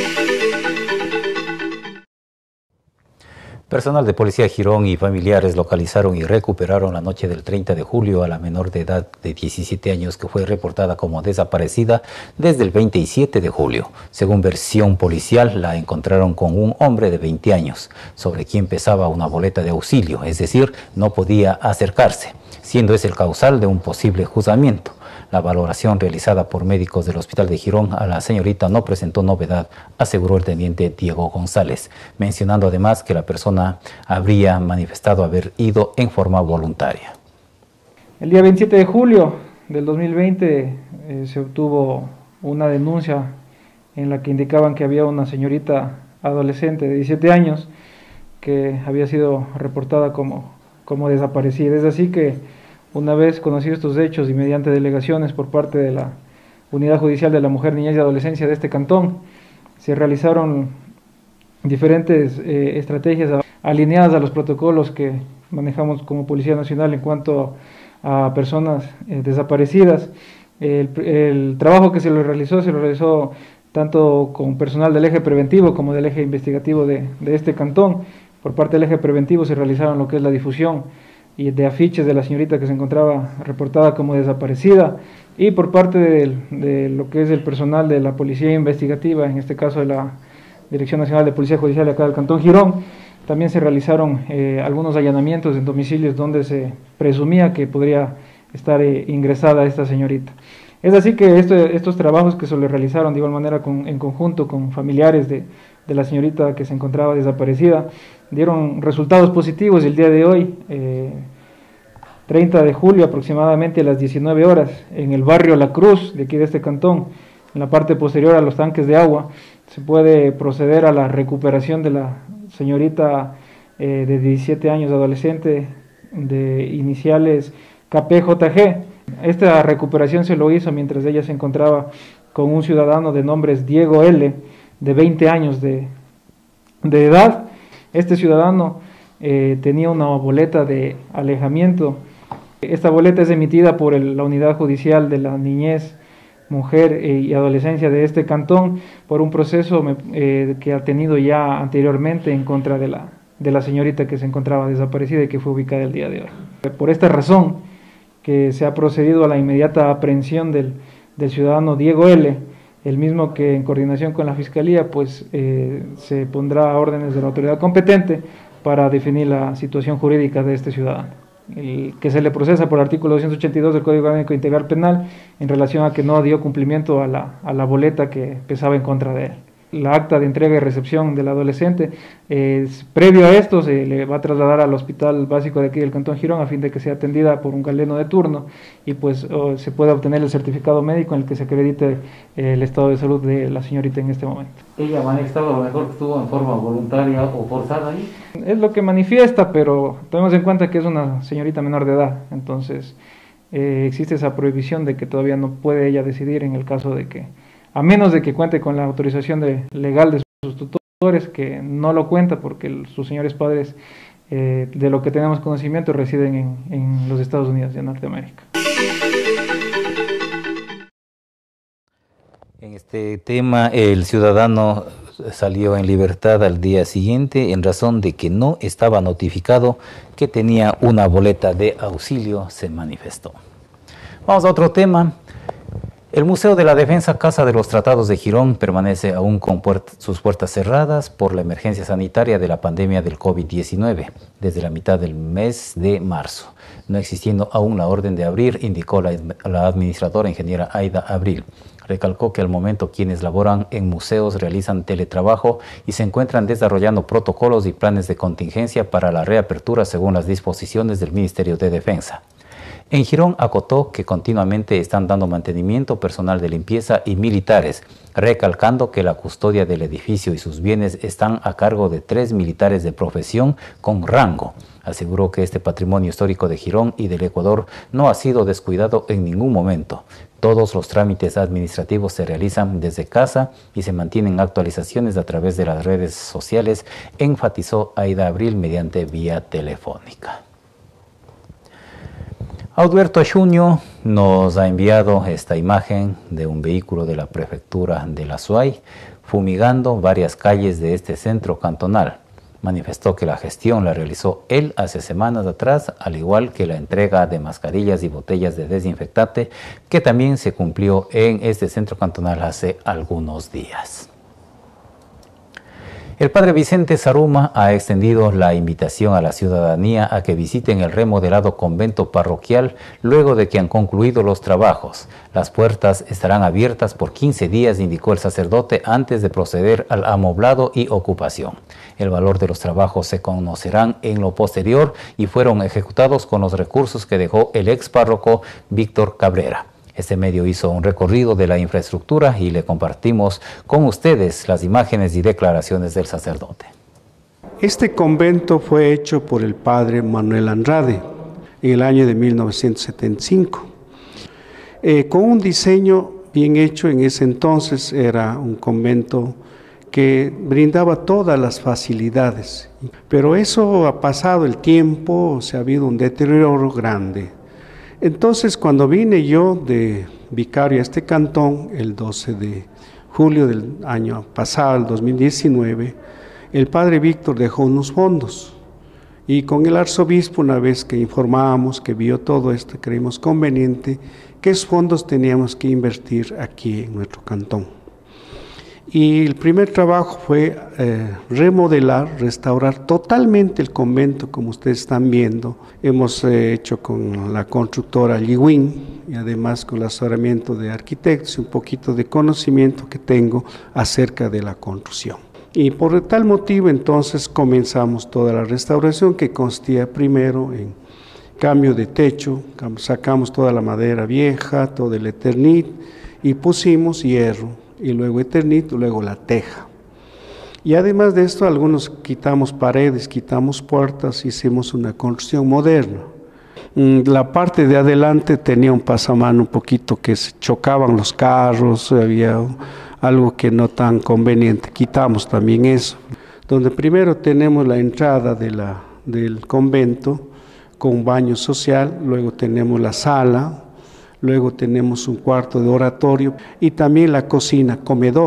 Personal de Policía Girón y familiares localizaron y recuperaron la noche del 30 de julio a la menor de edad de 17 años que fue reportada como desaparecida desde el 27 de julio. Según versión policial, la encontraron con un hombre de 20 años, sobre quien pesaba una boleta de auxilio, es decir, no podía acercarse, siendo ese el causal de un posible juzgamiento. La valoración realizada por médicos del Hospital de Girón a la señorita no presentó novedad, aseguró el teniente Diego González, mencionando además que la persona habría manifestado haber ido en forma voluntaria. El día 27 de julio del 2020 se obtuvo una denuncia en la que indicaban que había una señorita adolescente de 17 años que había sido reportada como desaparecida. Es así que una vez conocidos estos hechos y mediante delegaciones por parte de la Unidad Judicial de la Mujer, Niñez y Adolescencia de este cantón, se realizaron diferentes estrategias alineadas a los protocolos que manejamos como Policía Nacional en cuanto a personas desaparecidas. El trabajo que se realizó tanto con personal del eje preventivo como del eje investigativo de este cantón. Por parte del eje preventivo se realizaron lo que es la difusión y de afiches de la señorita que se encontraba reportada como desaparecida, y por parte de lo que es el personal de la Policía Investigativa, en este caso de la Dirección Nacional de Policía Judicial de acá del Cantón Girón, también se realizaron algunos allanamientos en domicilios donde se presumía que podría estar ingresada esta señorita. Es así que estos trabajos que se le realizaron de igual manera en conjunto con familiares de la señorita que se encontraba desaparecida, dieron resultados positivos. El día de hoy, 30 de julio aproximadamente a las 19 horas, en el barrio La Cruz de aquí de este cantón, en la parte posterior a los tanques de agua, se puede proceder a la recuperación de la señorita de 17 años, adolescente, de iniciales KPJG. Esta recuperación se lo hizo mientras ella se encontraba con un ciudadano de nombres Diego L., de 20 años de edad. Este ciudadano tenía una boleta de alejamiento. Esta boleta es emitida por la Unidad Judicial de la Niñez, Mujer y Adolescencia de este cantón por un proceso que ha tenido ya anteriormente en contra de la señorita que se encontraba desaparecida y que fue ubicada el día de hoy. Por esta razón que se ha procedido a la inmediata aprehensión del ciudadano Diego L., el mismo que en coordinación con la Fiscalía pues se pondrá a órdenes de la autoridad competente para definir la situación jurídica de este ciudadano, que se le procesa por el artículo 282 del Código Orgánico Integral Penal en relación a que no dio cumplimiento a la boleta que pesaba en contra de él. La acta de entrega y recepción del adolescente, previo a esto se le va a trasladar al hospital básico de aquí del Cantón Girón a fin de que sea atendida por un galeno de turno y pues se pueda obtener el certificado médico en el que se acredite el estado de salud de la señorita en este momento. ¿Ella manifestaba a lo mejor que estuvo en forma voluntaria o forzada ahí? Es lo que manifiesta, pero tenemos en cuenta que es una señorita menor de edad, entonces existe esa prohibición de que todavía no puede ella decidir en el caso de que, a menos de que cuente con la autorización legal de sus tutores, que no lo cuenta porque sus señores padres, de lo que tenemos conocimiento, residen en los Estados Unidos de Norteamérica. En este tema, el ciudadano salió en libertad al día siguiente en razón de que no estaba notificado que tenía una boleta de auxilio, se manifestó. Vamos a otro tema. El Museo de la Defensa Casa de los Tratados de Girón permanece aún con sus puertas cerradas por la emergencia sanitaria de la pandemia del COVID-19 desde la mitad del mes de marzo, no existiendo aún la orden de abrir, indicó la administradora ingeniera Aida Abril. Recalcó que al momento quienes laboran en museos realizan teletrabajo y se encuentran desarrollando protocolos y planes de contingencia para la reapertura según las disposiciones del Ministerio de Defensa. En Girón acotó que continuamente están dando mantenimiento personal de limpieza y militares, recalcando que la custodia del edificio y sus bienes están a cargo de 3 militares de profesión con rango. Aseguró que este patrimonio histórico de Girón y del Ecuador no ha sido descuidado en ningún momento. Todos los trámites administrativos se realizan desde casa y se mantienen actualizaciones a través de las redes sociales, enfatizó Aida Abril mediante vía telefónica. Alberto Junio nos ha enviado esta imagen de un vehículo de la prefectura de la SUAY fumigando varias calles de este centro cantonal. Manifestó que la gestión la realizó él hace semanas atrás, al igual que la entrega de mascarillas y botellas de desinfectante, que también se cumplió en este centro cantonal hace algunos días. El padre Vicente Zaruma ha extendido la invitación a la ciudadanía a que visiten el remodelado convento parroquial luego de que han concluido los trabajos. Las puertas estarán abiertas por 15 días, indicó el sacerdote, antes de proceder al amoblado y ocupación. El valor de los trabajos se conocerán en lo posterior y fueron ejecutados con los recursos que dejó el ex párroco Víctor Cabrera. Este medio hizo un recorrido de la infraestructura y le compartimos con ustedes las imágenes y declaraciones del sacerdote. Este convento fue hecho por el padre Manuel Andrade en el año de 1975. Con un diseño bien hecho en ese entonces, era un convento que brindaba todas las facilidades. Pero eso ha pasado el tiempo, ha habido un deterioro grande. Entonces, cuando vine yo de vicario a este cantón, el 12 de julio del año pasado, el 2019, el padre Víctor dejó unos fondos. Y con el arzobispo, una vez que informábamos, que vio todo esto, creímos conveniente que esos fondos teníamos que invertir aquí en nuestro cantón. Y el primer trabajo fue remodelar, restaurar totalmente el convento, como ustedes están viendo. Hemos hecho con la constructora Liwin y además con el asesoramiento de arquitectos y un poquito de conocimiento que tengo acerca de la construcción. Y por tal motivo entonces comenzamos toda la restauración, que consistía primero en cambio de techo, sacamos toda la madera vieja, todo el eternit y pusimos hierro. Y luego eternito, luego la teja. Y además de esto, algunos quitamos paredes, quitamos puertas, hicimos una construcción moderna. La parte de adelante tenía un pasamano un poquito que se chocaban los carros, había algo que no tan conveniente, quitamos también eso. Donde primero tenemos la entrada del convento con baño social, luego tenemos la sala, luego tenemos un cuarto de oratorio y también la cocina, comedor,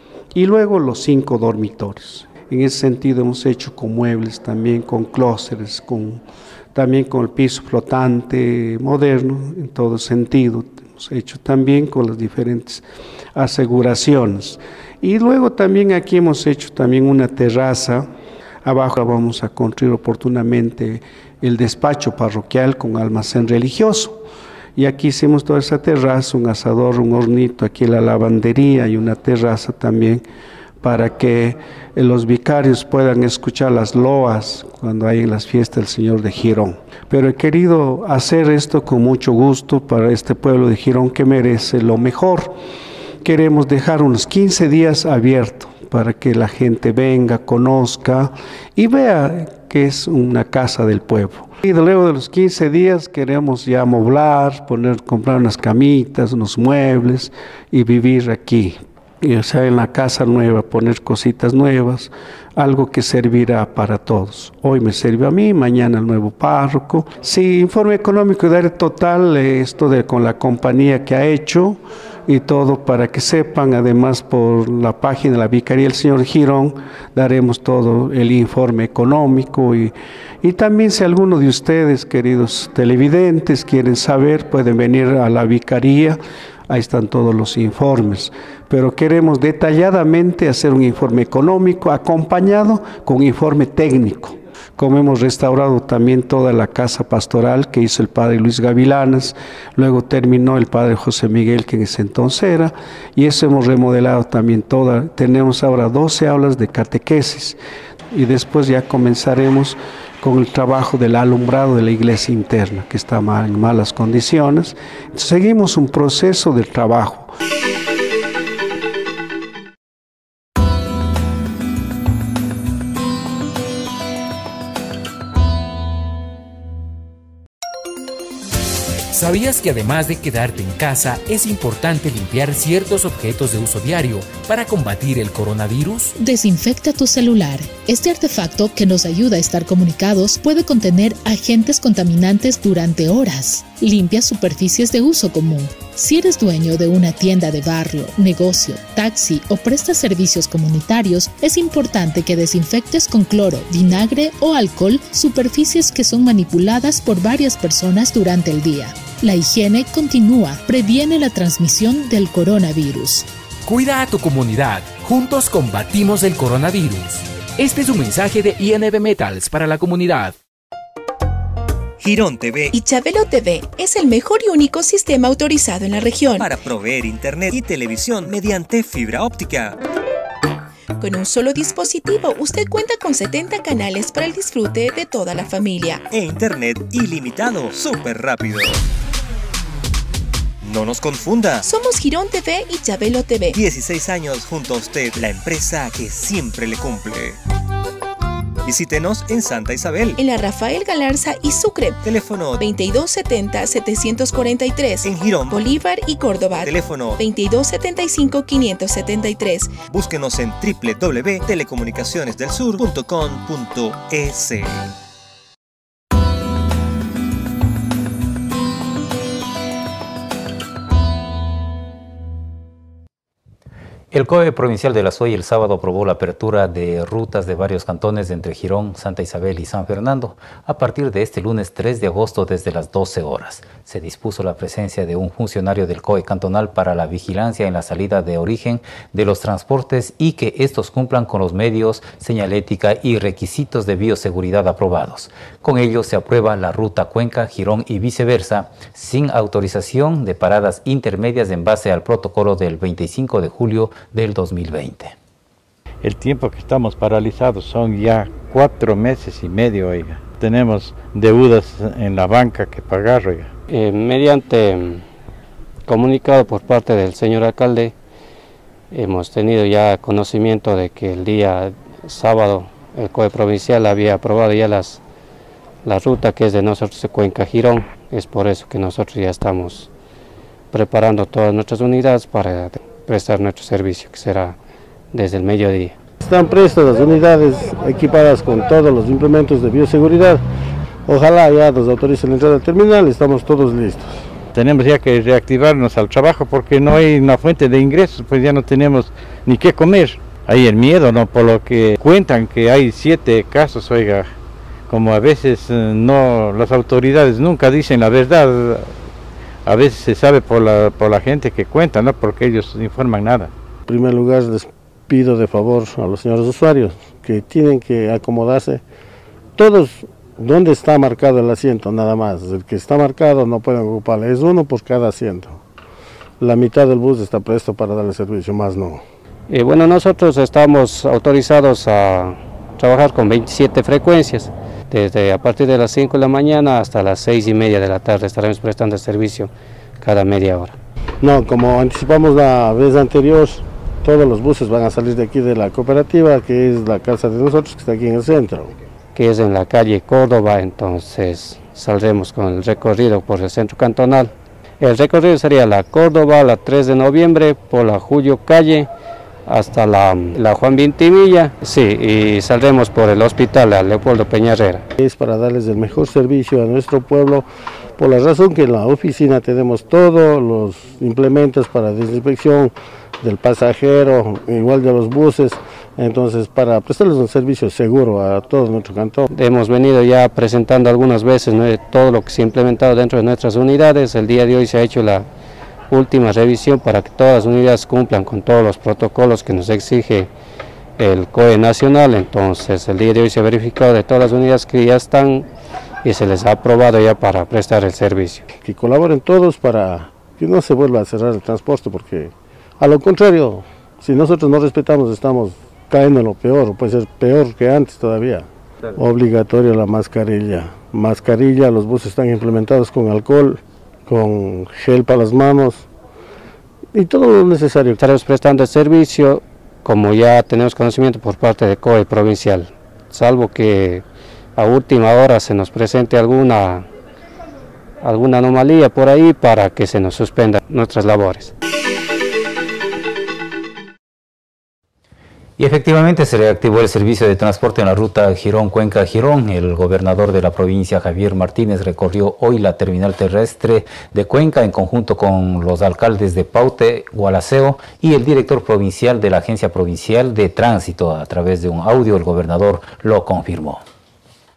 y luego los 5 dormitorios. En ese sentido hemos hecho con muebles, también con clósetes, también con el piso flotante moderno, en todo sentido. Hemos hecho también con las diferentes aseguraciones. Y luego también aquí hemos hecho también una terraza. Abajo vamos a construir oportunamente el despacho parroquial con almacén religioso. Y aquí hicimos toda esa terraza, un asador, un hornito, aquí la lavandería y una terraza también para que los vicarios puedan escuchar las loas cuando hay en las fiestas del Señor de Girón. Pero he querido hacer esto con mucho gusto para este pueblo de Girón que merece lo mejor. Queremos dejar unos 15 días abiertos para que la gente venga, conozca y vea que es una casa del pueblo. Y luego de los 15 días queremos ya amoblar, comprar unas camitas, unos muebles y vivir aquí. Y, o sea, en la casa nueva, poner cositas nuevas, algo que servirá para todos. Hoy me sirve a mí, mañana al nuevo párroco. Sí, informe económico de área total, esto con la compañía que ha hecho y todo para que sepan, además por la página de la Vicaría del Señor Girón, daremos todo el informe económico y también si alguno de ustedes, queridos televidentes, quieren saber, pueden venir a la Vicaría, ahí están todos los informes. Pero queremos detalladamente hacer un informe económico acompañado con un informe técnico. Como hemos restaurado también toda la casa pastoral que hizo el padre Luis Gavilanes, luego terminó el padre José Miguel, que en ese entonces era, y eso hemos remodelado también toda. Tenemos ahora 12 aulas de catequesis y después ya comenzaremos con el trabajo del alumbrado de la iglesia interna, que está en malas condiciones. Entonces, seguimos un proceso de trabajo. ¿Sabías que además de quedarte en casa, es importante limpiar ciertos objetos de uso diario para combatir el coronavirus? Desinfecta tu celular. Este artefacto, que nos ayuda a estar comunicados, puede contener agentes contaminantes durante horas. Limpia superficies de uso común. Si eres dueño de una tienda de barrio, negocio, taxi o prestas servicios comunitarios, es importante que desinfectes con cloro, vinagre o alcohol superficies que son manipuladas por varias personas durante el día. La higiene continúa, previene la transmisión del coronavirus. Cuida a tu comunidad. Juntos combatimos el coronavirus. Este es un mensaje de INB Metals para la comunidad. Girón TV y Chabelo TV es el mejor y único sistema autorizado en la región para proveer internet y televisión mediante fibra óptica. Con un solo dispositivo, usted cuenta con 70 canales para el disfrute de toda la familia. E internet ilimitado, súper rápido. No nos confunda. Somos Girón TV y Chabelo TV. 16 años junto a usted, la empresa que siempre le cumple. Visítenos en Santa Isabel, en la Rafael Galarza y Sucre. Teléfono 2270-743. En Girón, Bolívar y Córdoba. Teléfono 2275-573. Búsquenos en www.telecomunicacionesdelsur.com.es. El COE Provincial de la SOI el sábado aprobó la apertura de rutas de varios cantones entre Girón, Santa Isabel y San Fernando a partir de este lunes 3 de agosto desde las 12 horas. Se dispuso la presencia de un funcionario del COE cantonal para la vigilancia en la salida de origen de los transportes y que estos cumplan con los medios, señalética y requisitos de bioseguridad aprobados. Con ello se aprueba la ruta Cuenca, Girón y viceversa, sin autorización de paradas intermedias en base al protocolo del 25 de julio del 2020. El tiempo que estamos paralizados son ya 4 meses y medio, oiga. Tenemos deudas en la banca que pagar, oiga. Mediante comunicado por parte del señor alcalde, hemos tenido ya conocimiento de que el día sábado el COE provincial había aprobado ya la ruta que es de nosotros de Cuenca Girón. Es por eso que nosotros ya estamos preparando todas nuestras unidades para prestar nuestro servicio, que será desde el mediodía. Están prestas las unidades equipadas con todos los implementos de bioseguridad. Ojalá ya nos autoricen la entrada al terminal, estamos todos listos. Tenemos ya que reactivarnos al trabajo porque no hay una fuente de ingresos, pues ya no tenemos ni qué comer. Hay el miedo, ¿no? Por lo que cuentan que hay 7 casos, oiga, como a veces no, las autoridades nunca dicen la verdad. A veces se sabe por la gente que cuenta, no porque ellos informan nada. En primer lugar, les pido de favor a los señores usuarios que tienen que acomodarse todos donde está marcado el asiento, nada más. El que está marcado no pueden ocuparlo, es uno por cada asiento. La mitad del bus está presto para darle servicio, más no. Bueno, nosotros estamos autorizados a trabajar con 27 frecuencias. Desde a partir de las 5 de la mañana hasta las 6:30 de la tarde estaremos prestando el servicio cada media hora. No, como anticipamos la vez anterior, todos los buses van a salir de aquí de la cooperativa, que es la casa de nosotros, que está aquí en el centro. Que es en la calle Córdoba, entonces saldremos con el recorrido por el centro cantonal. El recorrido sería la Córdoba, la 3 de noviembre, por la Julio Calle, hasta la Juan Vintimilla, sí, y saldremos por el hospital a Leopoldo Peñarrera. Es para darles el mejor servicio a nuestro pueblo, por la razón que en la oficina tenemos todos los implementos para desinfección del pasajero, igual de los buses, entonces para prestarles un servicio seguro a todo nuestro cantón. Hemos venido ya presentando algunas veces, ¿no?, todo lo que se ha implementado dentro de nuestras unidades. El día de hoy se ha hecho la última revisión para que todas las unidades cumplan con todos los protocolos que nos exige el COE nacional. Entonces el día de hoy se ha verificado de todas las unidades que ya están y se les ha aprobado ya para prestar el servicio. Que colaboren todos para que no se vuelva a cerrar el transporte, porque a lo contrario, si nosotros no respetamos estamos cayendo en lo peor, puede ser peor que antes todavía. Obligatoria la mascarilla, los buses están implementados con alcohol, con gel para las manos y todo lo necesario. Estaremos prestando el servicio como ya tenemos conocimiento por parte del COE provincial, salvo que a última hora se nos presente alguna anomalía por ahí para que se nos suspendan nuestras labores. Y efectivamente se reactivó el servicio de transporte en la ruta Girón-Cuenca-Girón. El gobernador de la provincia, Javier Martínez, recorrió hoy la terminal terrestre de Cuenca en conjunto con los alcaldes de Paute, Gualaceo y el director provincial de la Agencia Provincial de Tránsito. A través de un audio, el gobernador lo confirmó.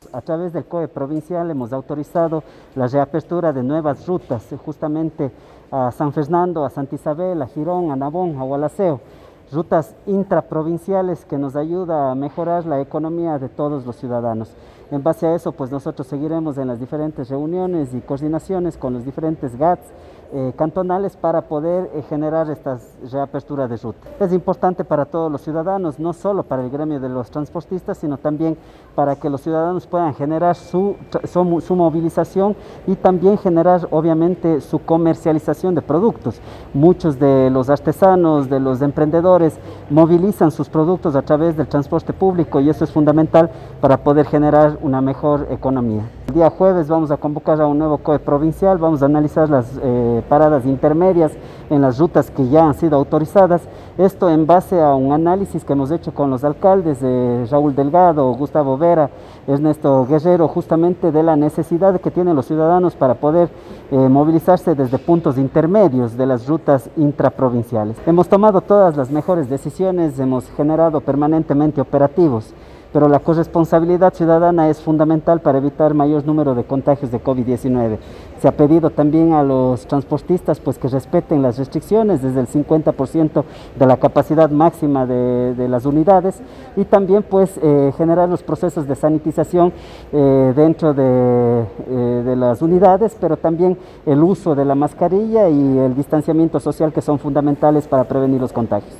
a través del COE provincial hemos autorizado la reapertura de nuevas rutas, justamente a San Fernando, a Santa Isabel, a Girón, a Nabón, a Gualaceo, rutas intraprovinciales que nos ayuda a mejorar la economía de todos los ciudadanos. En base a eso, pues nosotros seguiremos en las diferentes reuniones y coordinaciones con los diferentes GATS cantonales para poder generar estas reaperturas de ruta. Es importante para todos los ciudadanos, no solo para el gremio de los transportistas, sino también para que los ciudadanos puedan generar su movilización y también generar obviamente su comercialización de productos. Muchos de los artesanos, de los emprendedores movilizan sus productos a través del transporte público y eso es fundamental para poder generar una mejor economía. El día jueves vamos a convocar a un nuevo COE provincial, vamos a analizar las paradas intermedias en las rutas que ya han sido autorizadas. Esto en base a un análisis que hemos hecho con los alcaldes Raúl Delgado, Gustavo Vera, Ernesto Guerrero, justamente de la necesidad que tienen los ciudadanos para poder movilizarse desde puntos intermedios de las rutas intraprovinciales. Hemos tomado todas las mejores decisiones, hemos generado permanentemente operativos, pero la corresponsabilidad ciudadana es fundamental para evitar mayor número de contagios de COVID-19. Se ha pedido también a los transportistas pues, que respeten las restricciones desde el 50% de la capacidad máxima de las unidades y también pues, generar los procesos de sanitización dentro de las unidades, pero también el uso de la mascarilla y el distanciamiento social que son fundamentales para prevenir los contagios.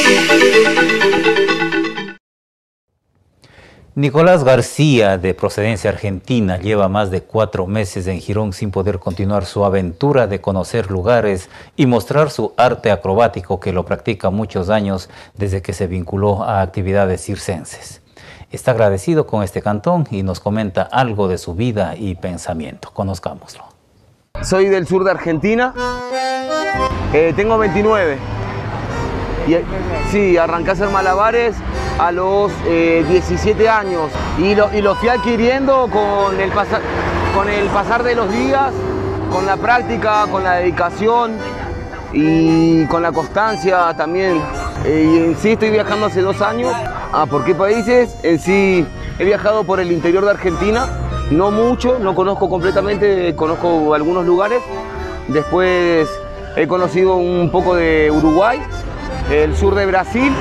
Nicolás García, de procedencia argentina, lleva más de 4 meses en Girón sin poder continuar su aventura de conocer lugares y mostrar su arte acrobático que lo practica muchos años desde que se vinculó a actividades circenses. Está agradecido con este cantón y nos comenta algo de su vida y pensamiento. Conozcámoslo. Soy del sur de Argentina, tengo 29. Sí, arranqué a hacer malabares a los 17 años y lo fui adquiriendo con el pasar de los días, con la práctica, con la dedicación y con la constancia también. Y en sí estoy viajando hace 2 años. ¿Por qué países? En sí he viajado por el interior de Argentina, no mucho, no conozco completamente, conozco algunos lugares. Después he conocido un poco de Uruguay, el sur de Brasil,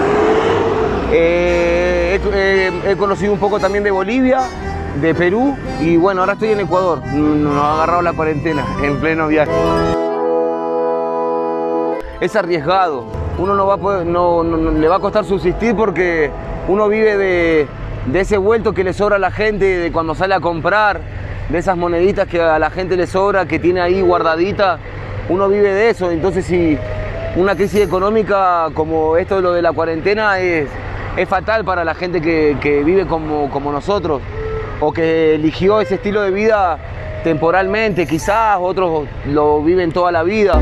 he conocido un poco también de Bolivia, de Perú y bueno, ahora estoy en Ecuador, nos ha agarrado la cuarentena en pleno viaje. Es arriesgado, uno no va a poder, le va a costar subsistir porque uno vive de ese vuelto que le sobra a la gente de cuando sale a comprar, de esas moneditas que a la gente le sobra, que tiene ahí guardadita, uno vive de eso. Entonces si una crisis económica como esto de lo de la cuarentena es fatal para la gente que vive como nosotros o que eligió ese estilo de vida temporalmente, quizás otros lo viven toda la vida.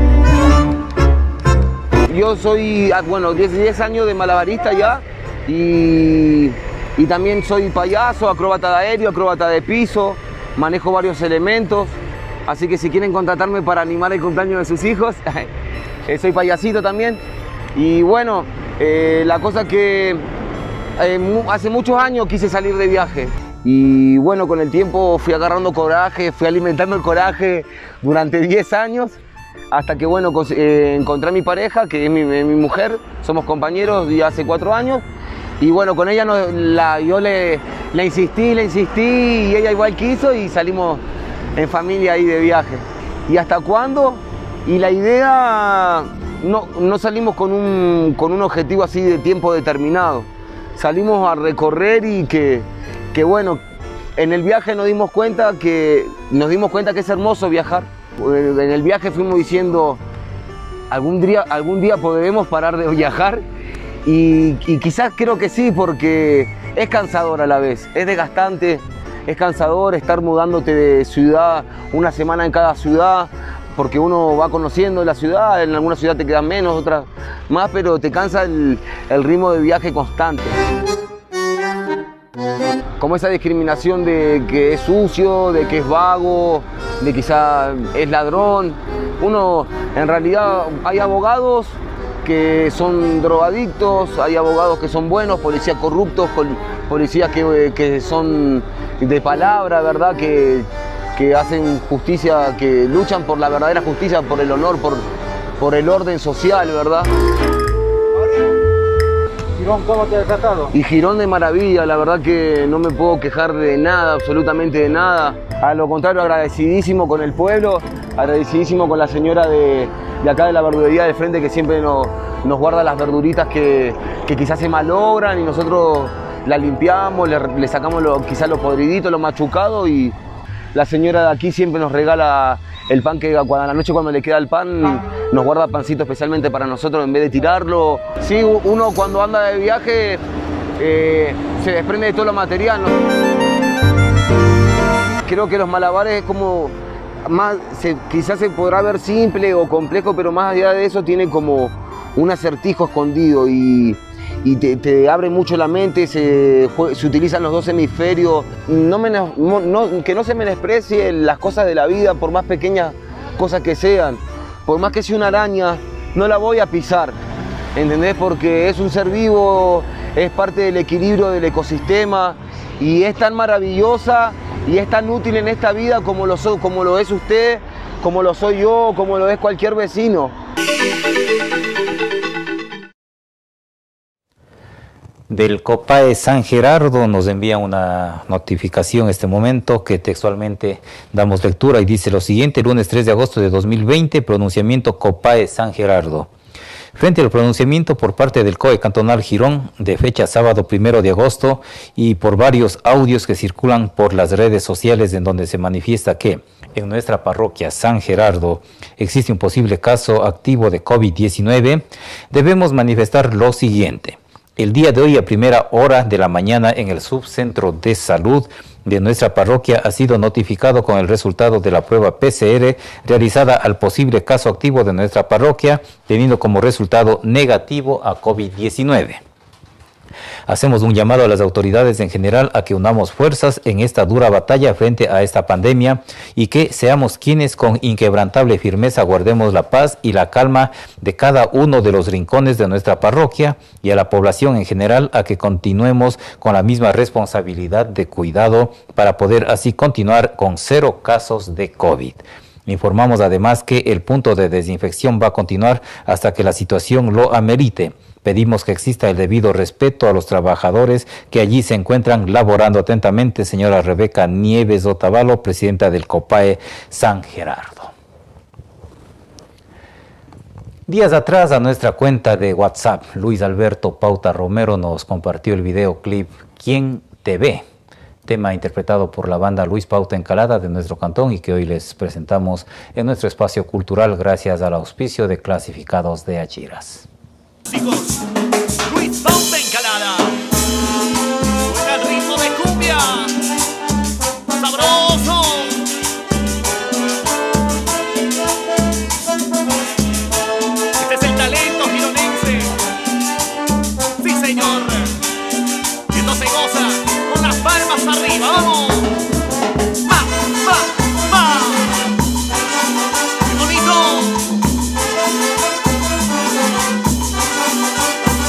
Yo soy, bueno, 10 años de malabarista ya y también soy payaso, acróbata de aéreo, acróbata de piso, manejo varios elementos, así que si quieren contratarme para animar el cumpleaños de sus hijos, soy payasito también. Y bueno, la cosa que hace muchos años quise salir de viaje y bueno, con el tiempo fui agarrando coraje, fui alimentando el coraje durante 10 años hasta que bueno, encontré a mi pareja, que es mi mujer, somos compañeros ya hace 4 años y bueno, con ella yo le insistí y ella igual quiso y salimos en familia ahí de viaje. ¿Y hasta cuándo? Y la idea, no salimos con un objetivo así de tiempo determinado. Salimos a recorrer y que bueno, en el viaje nos dimos cuenta que es hermoso viajar. En el viaje fuimos diciendo, algún día podremos parar de viajar y quizás creo que sí, porque es cansador a la vez, es desgastante, es cansador estar mudándote de ciudad, una semana en cada ciudad, porque uno va conociendo la ciudad, en alguna ciudad te quedan menos, otras más, pero te cansa el ritmo de viaje constante. Como esa discriminación de que es sucio, de que es vago, de quizá es ladrón. En realidad hay abogados que son drogadictos, hay abogados que son buenos, policías corruptos, policías que son de palabra, ¿verdad? Que hacen justicia, que luchan por la verdadera justicia, por el honor, por el orden social, ¿verdad? Girón, ¿cómo te ha tratado? Y Girón de maravilla, la verdad que no me puedo quejar de nada, absolutamente de nada. A lo contrario, agradecidísimo con el pueblo, agradecidísimo con la señora de acá de la verdulería del frente que siempre nos guarda las verduritas que quizás se malogran y nosotros las limpiamos, le sacamos quizás los podriditos, los machucados, y la señora de aquí siempre nos regala el pan que a la noche cuando le queda el pan nos guarda pancito especialmente para nosotros en vez de tirarlo. Sí, uno cuando anda de viaje se desprende de todo lo material, ¿no? Creo que los malabares es como más, quizás se podrá ver simple o complejo, pero más allá de eso tiene como un acertijo escondido y te abre mucho la mente, se utilizan los dos hemisferios. Que no se menosprecien las cosas de la vida, por más pequeñas cosas que sean. Por más que sea una araña, no la voy a pisar, ¿entendés? Porque es un ser vivo, es parte del equilibrio del ecosistema y es tan maravillosa y es tan útil en esta vida como lo es usted, como lo soy yo, como lo es cualquier vecino. Del COPAE San Gerardo nos envía una notificación en este momento que textualmente damos lectura y dice lo siguiente: lunes 3 de agosto de 2020, pronunciamiento COPAE San Gerardo. Frente al pronunciamiento por parte del COE Cantonal Girón de fecha sábado 1 de agosto y por varios audios que circulan por las redes sociales en donde se manifiesta que en nuestra parroquia San Gerardo existe un posible caso activo de COVID-19, debemos manifestar lo siguiente. El día de hoy a primera hora de la mañana en el subcentro de salud de nuestra parroquia ha sido notificado con el resultado de la prueba PCR realizada al posible caso activo de nuestra parroquia, teniendo como resultado negativo a COVID-19. Hacemos un llamado a las autoridades en general a que unamos fuerzas en esta dura batalla frente a esta pandemia y que seamos quienes con inquebrantable firmeza guardemos la paz y la calma de cada uno de los rincones de nuestra parroquia, y a la población en general a que continuemos con la misma responsabilidad de cuidado para poder así continuar con 0 casos de COVID. Informamos además que el punto de desinfección va a continuar hasta que la situación lo amerite. Pedimos que exista el debido respeto a los trabajadores que allí se encuentran laborando atentamente. Señora Rebeca Nieves Otavalo, presidenta del COPAE San Gerardo. Días atrás a nuestra cuenta de WhatsApp, Luis Alberto Pauta Romero nos compartió el videoclip ¿Quién te ve?, tema interpretado por la banda Luis Pauta Encalada de nuestro cantón y que hoy les presentamos en nuestro espacio cultural gracias al auspicio de Clasificados de Achiras. Chicos, Luis Pauta Encalada, suena el ritmo de cumbia, sabroso. Este es el talento gironense, sí señor, y esto se goza con las palmas arriba, vamos. Va, va, va. ¡Qué bonito!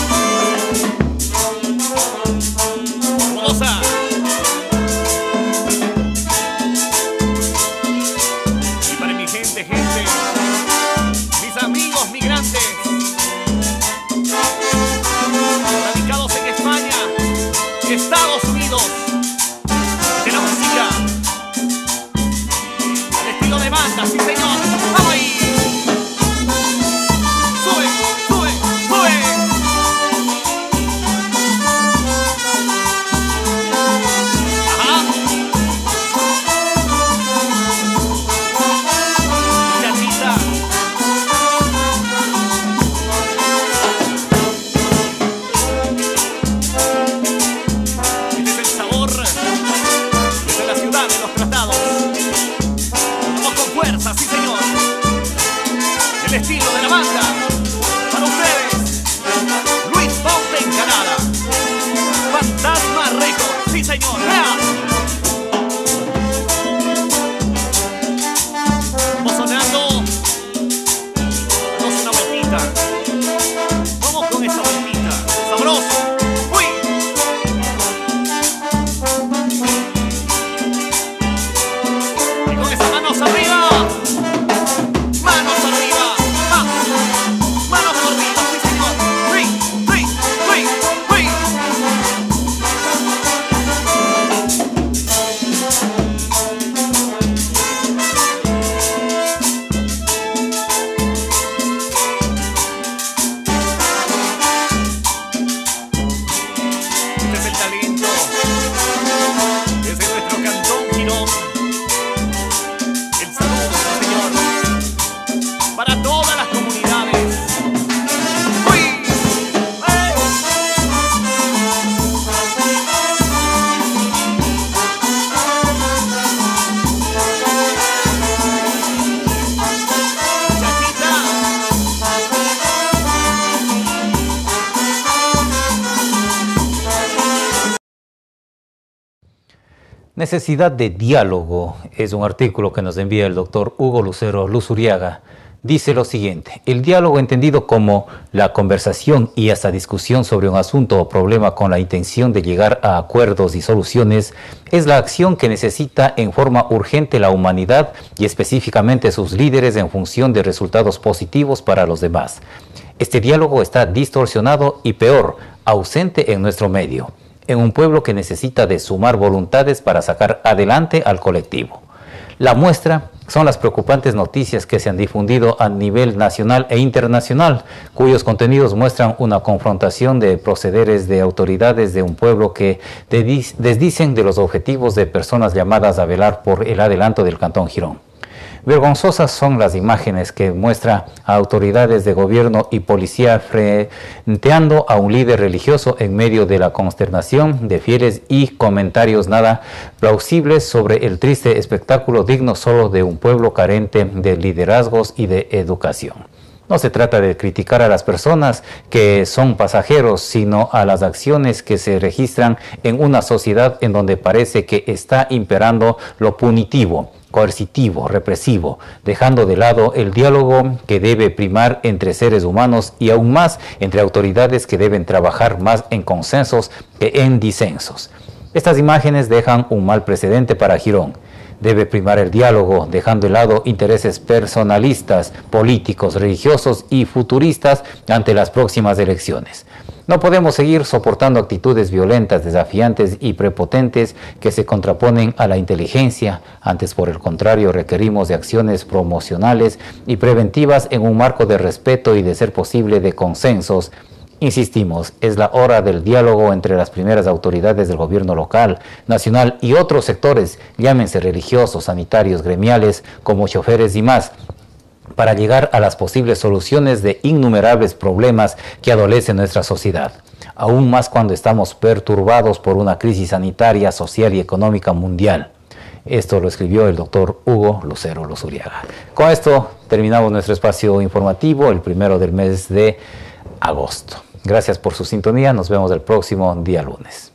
Necesidad de diálogo es un artículo que nos envía el doctor Hugo Lucero Luzuriaga. Dice lo siguiente: el diálogo, entendido como la conversación y hasta discusión sobre un asunto o problema con la intención de llegar a acuerdos y soluciones, es la acción que necesita en forma urgente la humanidad y específicamente sus líderes en función de resultados positivos para los demás. Este diálogo está distorsionado y peor, ausente en nuestro medio, en un pueblo que necesita de sumar voluntades para sacar adelante al colectivo. La muestra son las preocupantes noticias que se han difundido a nivel nacional e internacional, cuyos contenidos muestran una confrontación de procederes de autoridades de un pueblo que desdicen de los objetivos de personas llamadas a velar por el adelanto del Cantón Girón. Vergonzosas son las imágenes que muestra a autoridades de gobierno y policía frenteando a un líder religioso en medio de la consternación de fieles y comentarios nada plausibles sobre el triste espectáculo digno solo de un pueblo carente de liderazgos y de educación. No se trata de criticar a las personas que son pasajeros, sino a las acciones que se registran en una sociedad en donde parece que está imperando lo punitivo, coercitivo, represivo, dejando de lado el diálogo que debe primar entre seres humanos y aún más entre autoridades que deben trabajar más en consensos que en disensos. Estas imágenes dejan un mal precedente para Girón. Debe primar el diálogo, dejando de lado intereses personalistas, políticos, religiosos y futuristas ante las próximas elecciones. No podemos seguir soportando actitudes violentas, desafiantes y prepotentes que se contraponen a la inteligencia. Antes, por el contrario, requerimos de acciones promocionales y preventivas en un marco de respeto y, de ser posible, de consensos. Insistimos, es la hora del diálogo entre las primeras autoridades del gobierno local, nacional y otros sectores, llámense religiosos, sanitarios, gremiales, como choferes y más, para llegar a las posibles soluciones de innumerables problemas que adolece nuestra sociedad, aún más cuando estamos perturbados por una crisis sanitaria, social y económica mundial. Esto lo escribió el doctor Hugo Lucero Luzuriaga. Con esto terminamos nuestro espacio informativo, el primero del mes de agosto. Gracias por su sintonía, nos vemos el próximo día lunes.